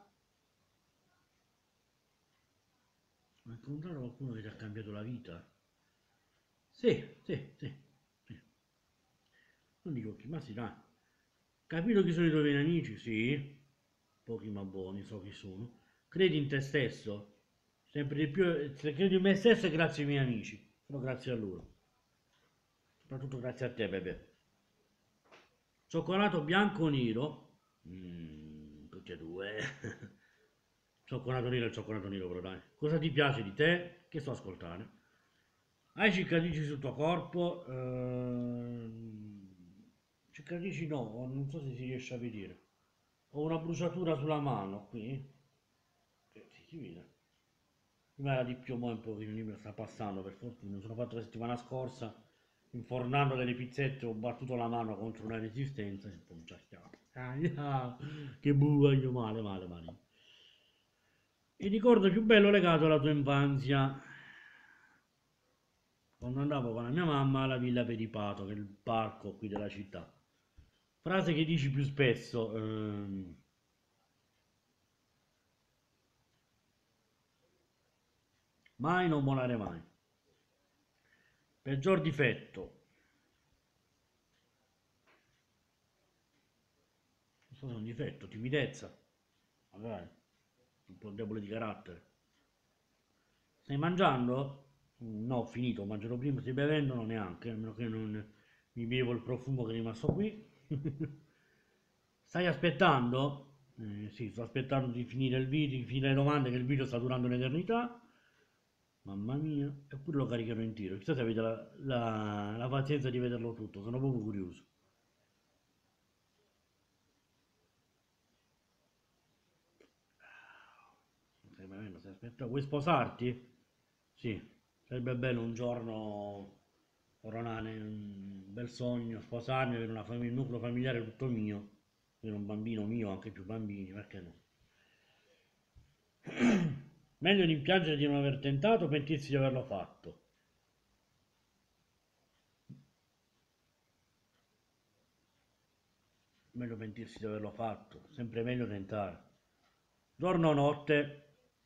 Hai incontrato qualcuno che ti ha cambiato la vita? Sì, sì, sì, sì. Non dico chi, ma sì, dai. Capito chi sono i tuoi veri amici? Sì. Pochi ma buoni, so chi sono. Credi in te stesso? Sempre di più, se credo in me stesso è grazie ai miei amici, solo grazie a loro. Soprattutto grazie a te, Pepe. Cioccolato bianco o nero? Tutti e due. Cioccolato nero e cioccolato nero, però dai. Cosa ti piace di te? Che sto ascoltando? Hai cicatrici sul tuo corpo? Cicatrici no, non so se si riesce a vedere. Ho una bruciatura sulla mano qui. Si vede. Prima era di più, ma un pochino mi sta passando per fortuna. Mi sono fatto la settimana scorsa infornando delle pizzette, ho battuto la mano contro una resistenza e si è punciacchiato. Che buio, male, male, male. Il ricordo più bello legato alla tua infanzia. Quando andavo con la mia mamma alla Villa Peripato, che è il parco qui della città. Frase che dici più spesso. Mai non molare mai. Peggior difetto. Non so se è un difetto, timidezza. Magari. Un po' debole di carattere. Stai mangiando? No, ho finito, mangerò prima, stai bevendo? No, neanche, a meno che non mi bevo il profumo che è rimasto qui. Stai aspettando? Sì, sto aspettando di finire il video, di finire le domande, che il video sta durando un'eternità. Mamma mia, eppure lo caricherò in tiro. Chissà se avete la pazienza di vederlo tutto, sono proprio curioso. Non stai bevendo, stai aspettando. Vuoi sposarti? Sì, sarebbe bello un giorno coronare un bel sogno, sposarmi, avere una famiglia, un nucleo familiare tutto mio, avere un bambino mio, anche più bambini, perché no? Meglio rimpiangere di non aver tentato o pentirsi di averlo fatto. Meglio pentirsi di averlo fatto, sempre meglio tentare. Giorno o notte,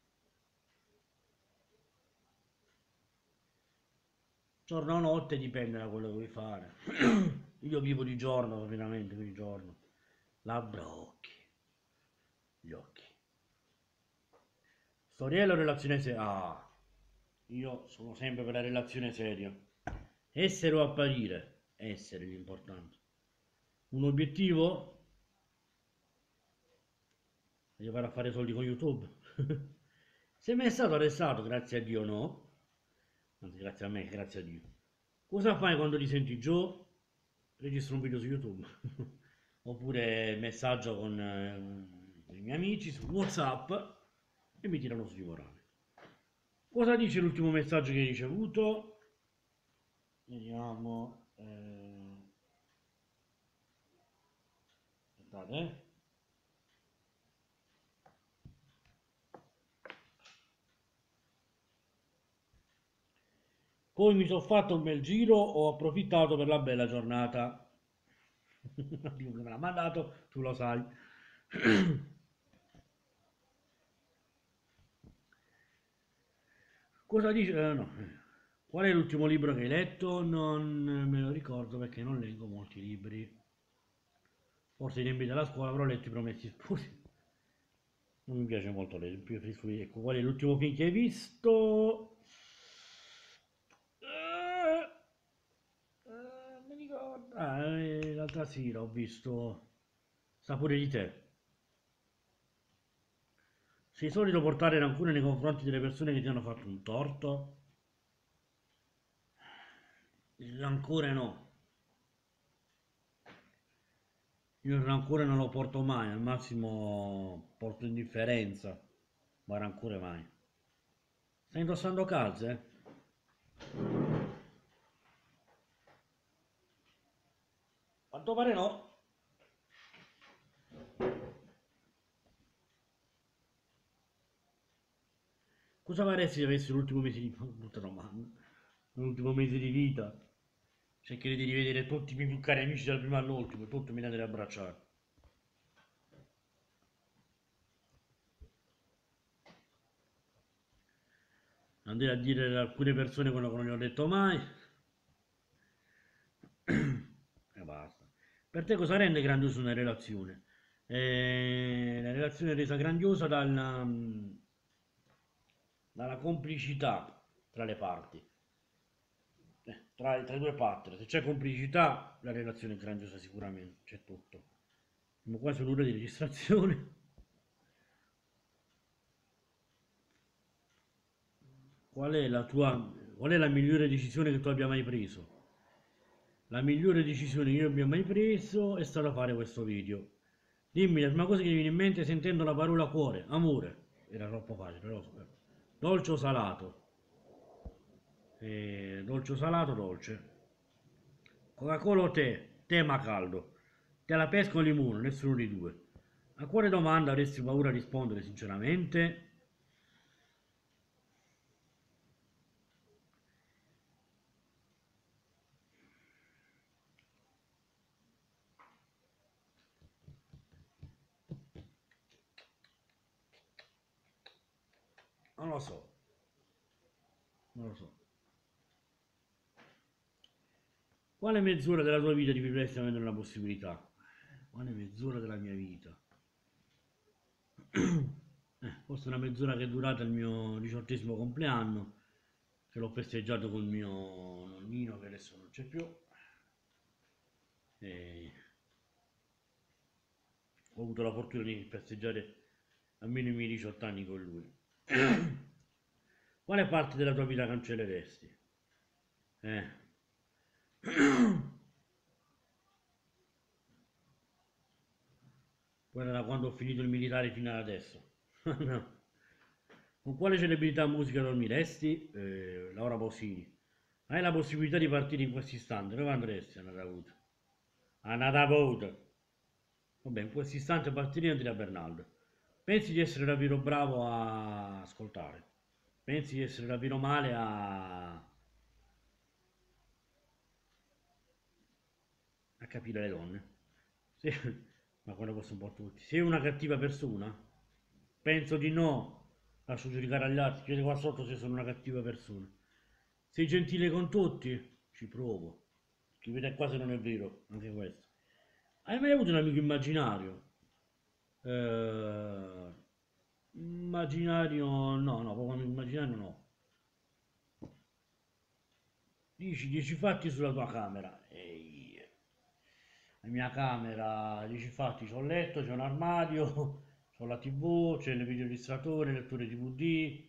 giorno o notte dipende da quello che vuoi fare. Io vivo di giorno, veramente, di giorno. Labbra, occhi, gli occhi. Storiella o relazione seria? Ah, io sono sempre per la relazione seria. Essere o apparire? Essere l'importante. Un obiettivo? Voglio fare a fare soldi con YouTube. Se mi è stato arrestato, grazie a Dio no. Anzi, grazie a me, grazie a Dio. Cosa fai quando ti senti giù? Registro un video su YouTube. Oppure messaggio con i miei amici su WhatsApp e mi tirano su di morale. Cosa dice l'ultimo messaggio che hai ricevuto? Vediamo. Aspettate, eh. Poi mi sono fatto un bel giro, ho approfittato per la bella giornata. Dico che me l'ha mandato, tu lo sai. Cosa dice? No. Qual è l'ultimo libro che hai letto? Non me lo ricordo perché non leggo molti libri. Forse i tempi della scuola avrò letto I Promessi Sposi. Non mi piace molto leggere, preferisco. Ecco, qual è l'ultimo film che hai visto? l'altra sera ho visto Sapore di te. Sei solito portare rancore nei confronti delle persone che ti hanno fatto un torto? Il rancore no. Io il rancore non lo porto mai, al massimo porto indifferenza, ma rancore mai. Stai indossando calze? Quanto pare no. Cosa faresti se avessi l'ultimo mese di... brutta domanda. L'ultimo mese di vita? Cercherei di rivedere tutti i miei più cari amici dal primo all'ultimo e tutti mi andrei ad abbracciare. Andrei a dire ad alcune persone quello che non gli ho detto mai e basta. Per te cosa rende grandiosa una relazione? La relazione è resa grandiosa dalla complicità tra le parti, tra i due partner. Se c'è complicità, la relazione è grandiosa sicuramente, c'è tutto. Siamo quasi un'ora di registrazione. Qual è la migliore decisione che tu abbia mai preso? La migliore decisione che io abbia mai preso è stata fare questo video. Dimmi la prima cosa che ti viene in mente sentendo la parola cuore, amore. Era troppo facile, però. Dolce o salato? Dolce o salato, dolce. Coca-Cola o tè? Tè ma caldo. Te la pesca o limone? Nessuno dei due. A quale domanda avresti paura di rispondere sinceramente? Non lo so, non lo so. Quale mezz'ora della tua vita ti vivresti avendo una possibilità? Quale mezz'ora della mia vita? Forse una mezz'ora che è durata il mio 18° compleanno, che l'ho festeggiato con mio nonnino che adesso non c'è più. E ho avuto la fortuna di festeggiare almeno i miei 18 anni con lui. Quale parte della tua vita cancelleresti? Eh. Quella da quando ho finito il militare fino ad adesso. No. Con quale celebrità musica dormiresti? Laura Pausini. Hai la possibilità di partire in questo istante, dove andresti a Nadavuto? A Nadavuto. Vabbè, in questo istante partirei e andrei a Bernaldo. Pensi di essere davvero bravo a ascoltare? Pensi di essere davvero male a capire le donne? Sì, ma quello possono un po' tutti. Sei una cattiva persona? Penso di no. Lascio giudicare agli altri. Chiedi qua sotto se sono una cattiva persona. Sei gentile con tutti? Ci provo. Scrivete qua se non è vero, anche questo. Hai mai avuto un amico immaginario? Eh, immaginario no, no, proprio amico immaginario no. Dici 10 fatti sulla tua camera. Ehi, la mia camera, 10 fatti, c'ho un letto, c'è un armadio, c'ho la TV, c'è il videoregistratore, lettore DVD,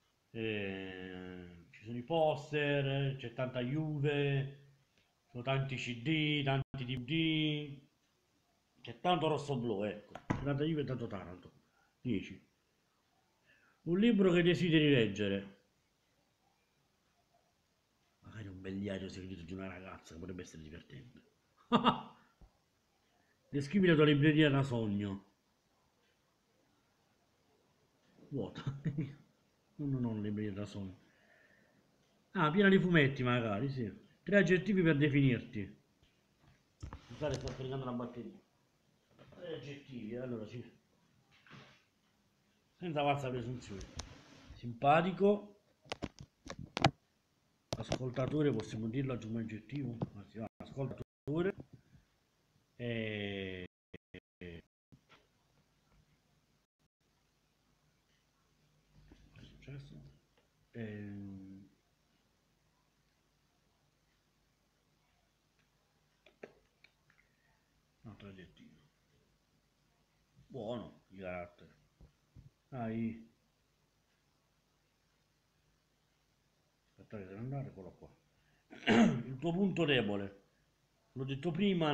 ci sono i poster, c'è tanta Juve, sono tanti CD, tanti DVD, c'è tanto rosso blu, ecco, c'è tanta Juve e tanto Taranto. 10. Un libro che desideri leggere, magari un bel diario segreto di una ragazza, che potrebbe essere divertente. Descrivi la tua libreria da sogno. Vuota. Non ho una libreria da sogno. Ah, piena di fumetti magari, sì. 3 aggettivi per definirti. Scusate, sto caricando la batteria. 3 aggettivi, allora sì. Senza falsa presunzione. Simpatico, ascoltatore, possiamo dirlo aggiungo un aggettivo? Ah, sì, va, ascoltatore. E... Che è successo? E... buono di carattere. Dai, aspetta che devo andare, eccolo qua. Il tuo punto debole. L'ho detto prima,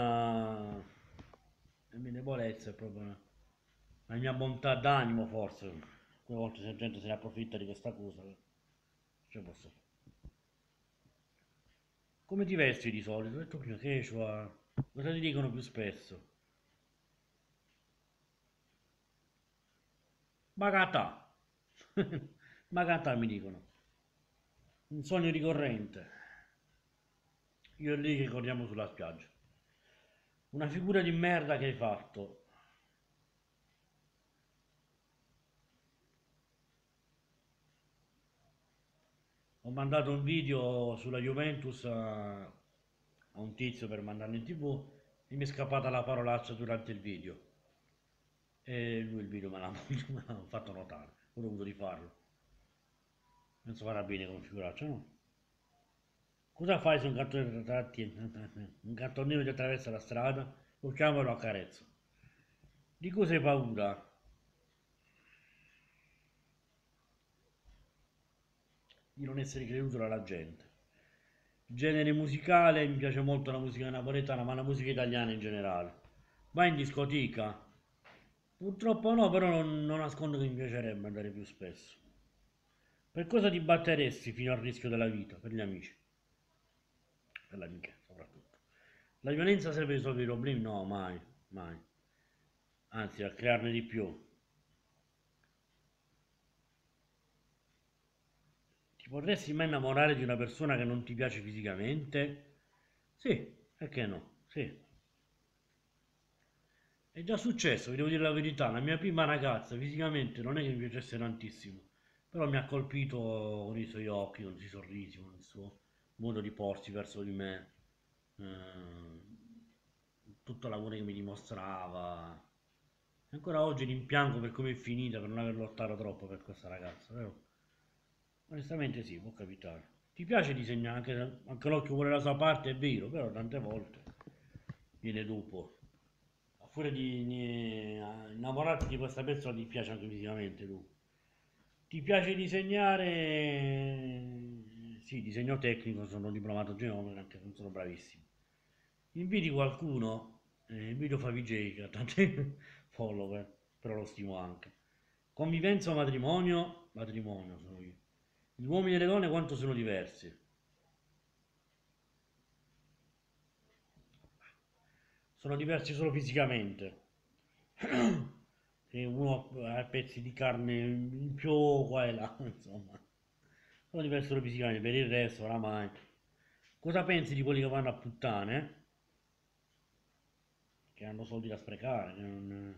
la mia debolezza è proprio la mia bontà d'animo, forse. Alcune volte la gente se ne approfitta di questa cosa. Ce posso fare. Come ti vesti di solito? Ho detto prima che cosa ti dicono più spesso? Bagatà. Bagatà mi dicono. Un sogno ricorrente. Io e lì che corriamo sulla spiaggia. Una figura di merda che hai fatto. Ho mandato un video sulla Juventus a un tizio per mandarlo in TV e mi è scappata la parolaccia durante il video. E lui il video me l'ha fatto notare. Ho dovuto rifarlo. Penso farà bene come figuraccia, no? Cosa fai se un cartonnino ti attraversa la strada? Lo chiamo e lo accarezzo. Di cosa hai paura? Di non essere creduto dalla gente. Genere musicale, mi piace molto la musica napoletana, ma la musica italiana in generale. Vai in discoteca? Purtroppo no, però non nascondo che mi piacerebbe andare più spesso. Per cosa ti batteresti fino al rischio della vita? Per gli amici, per l'amica soprattutto. La violenza serve a risolvere i problemi? No, mai, mai. Anzi, a crearne di più. Ti potresti mai innamorare di una persona che non ti piace fisicamente? Sì, perché no? Sì. È già successo, vi devo dire la verità. La mia prima ragazza fisicamente non è che mi piacesse tantissimo, però mi ha colpito con i suoi occhi, con i suoi sorrisi, con il suo modo di porsi verso di me, tutto l'amore che mi dimostrava. Ancora oggi rimpiango per come è finita, per non aver lottato troppo per questa ragazza, vero? Onestamente sì, può capitare. Ti piace disegnare, anche l'occhio vuole la sua parte, è vero, però tante volte viene dopo. A furia di innamorarti di questa persona ti piace anche fisicamente tu. Ti piace disegnare? Sì, disegno tecnico, sono diplomato geometra, anche se non sono bravissimo. Inviti qualcuno, il video fa VJ che ha tanti follower, però lo stimo anche. Convivenza o matrimonio? Matrimonio sono io. Gli uomini e le donne quanto sono diversi? Sono diversi solo fisicamente. E uno ha pezzi di carne in più qua e là, insomma. Sono diversi solo fisicamente, per il resto oramai. Cosa pensi di quelli che vanno a puttane? Che hanno soldi da sprecare, che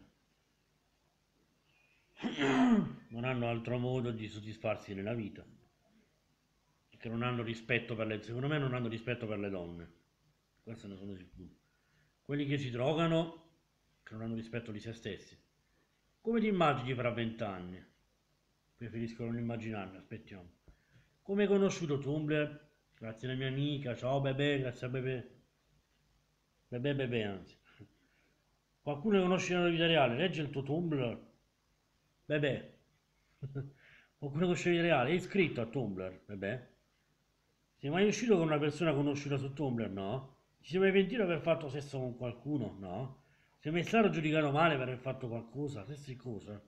non hanno altro modo di soddisfarsi nella vita. Che non hanno rispetto per le, secondo me non hanno rispetto per le donne. Questo ne sono sicuro. Quelli che si drogano, che non hanno rispetto di se stessi. Come ti immagini fra 20 anni? Preferisco non immaginarmi, aspettiamo. Come hai conosciuto Tumblr? Grazie alla mia amica, ciao bebè, grazie a bebè. Bebè bebè anzi. Qualcuno che conosci nella vita reale, legge il tuo Tumblr? Bebè. Qualcuno che conosci nella vita reale, è iscritto a Tumblr? Bebè. Sei mai uscito con una persona conosciuta su Tumblr? No. Ti sei mai pentito per aver fatto sesso con qualcuno? No. Sei mai stato giudicato male per aver fatto qualcosa? Stessa cosa.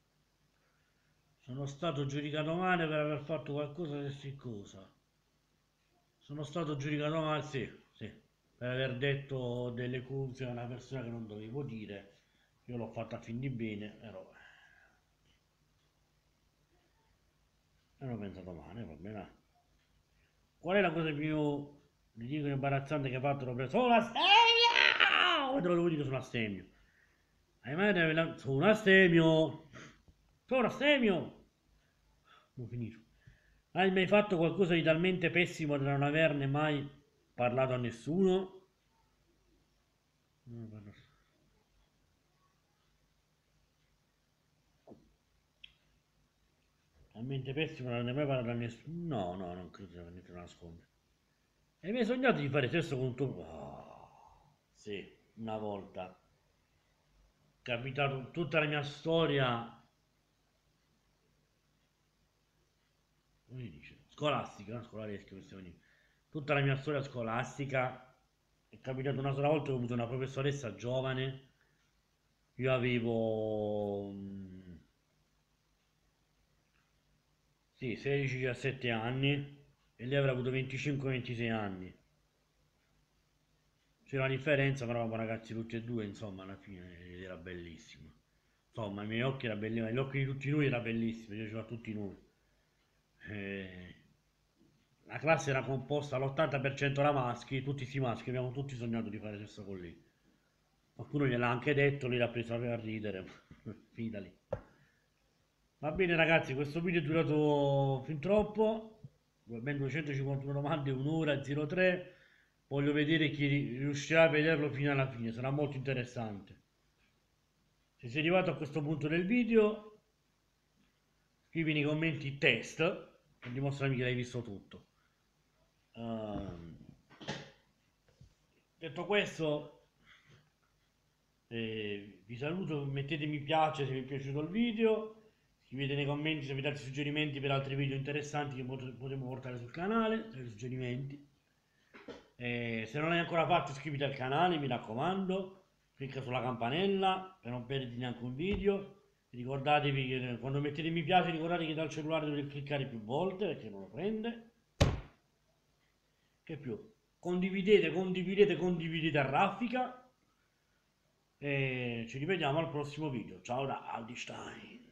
Sono stato giudicato male per aver fatto qualcosa, stessa cosa. Sono stato giudicato male, sì, sì, per aver detto delle cose a una persona che non dovevo dire. Io l'ho fatta a fin di bene, però hanno pensato male, va bene. Qual è la cosa più, vi dico, imbarazzante che hai fatto? L'ho preso, sono astemio! Te lo devo dire, sono astemio. Hai mai rivelato, sono astemio! Sono astemio! Ho finito. Hai mai fatto qualcosa di talmente pessimo da non averne mai parlato a nessuno? Non parlo- Talmente pessimo da non aver mai parlato a nessuno? No, no, non credo sia niente da nascondere. Hai mai sognato di fare sesso con un tuo... Oh, sì, una volta. capitato tutta la mia storia, come si dice, scolastica, scolaresca, possiamo dire. Tutta la mia storia scolastica è capitato una sola volta che ho avuto una professoressa giovane. Io avevo sì, 16-17 anni e lei avrà avuto 25-26 anni. C'era una differenza, però eravamo ragazzi tutti e due, insomma, alla fine ed era bellissimo. Insomma, ai miei occhi era bellissimo, agli occhi di tutti noi era bellissimo, piaceva a tutti noi. Eh, la classe era composta all'80% da maschi, tutti sti maschi, abbiamo tutti sognato di fare sesso con lei. Qualcuno gliel'ha anche detto, lei l'ha preso a ridere, finita lì. Va bene ragazzi, questo video è durato fin troppo, ben 251 domande, un'ora e 03. Voglio vedere chi riuscirà a vederlo fino alla fine, sarà molto interessante. Se sei arrivato a questo punto del video, scrivi nei commenti test e dimostrami che l'hai visto tutto. Ehm, detto questo, vi saluto, mettete mi piace se vi è piaciuto il video, scrivete nei commenti se avete altri suggerimenti per altri video interessanti che potremo portare sul canale, suggerimenti. Se non l'hai ancora fatto iscriviti al canale, mi raccomando, clicca sulla campanella per non perdere neanche un video. Ricordatevi che quando mettete mi piace, ricordatevi che dal cellulare dovete cliccare più volte perché non lo prende. Che più? Condividete, condividete, condividete a raffica. E ci rivediamo al prossimo video. Ciao da Aldi Stein.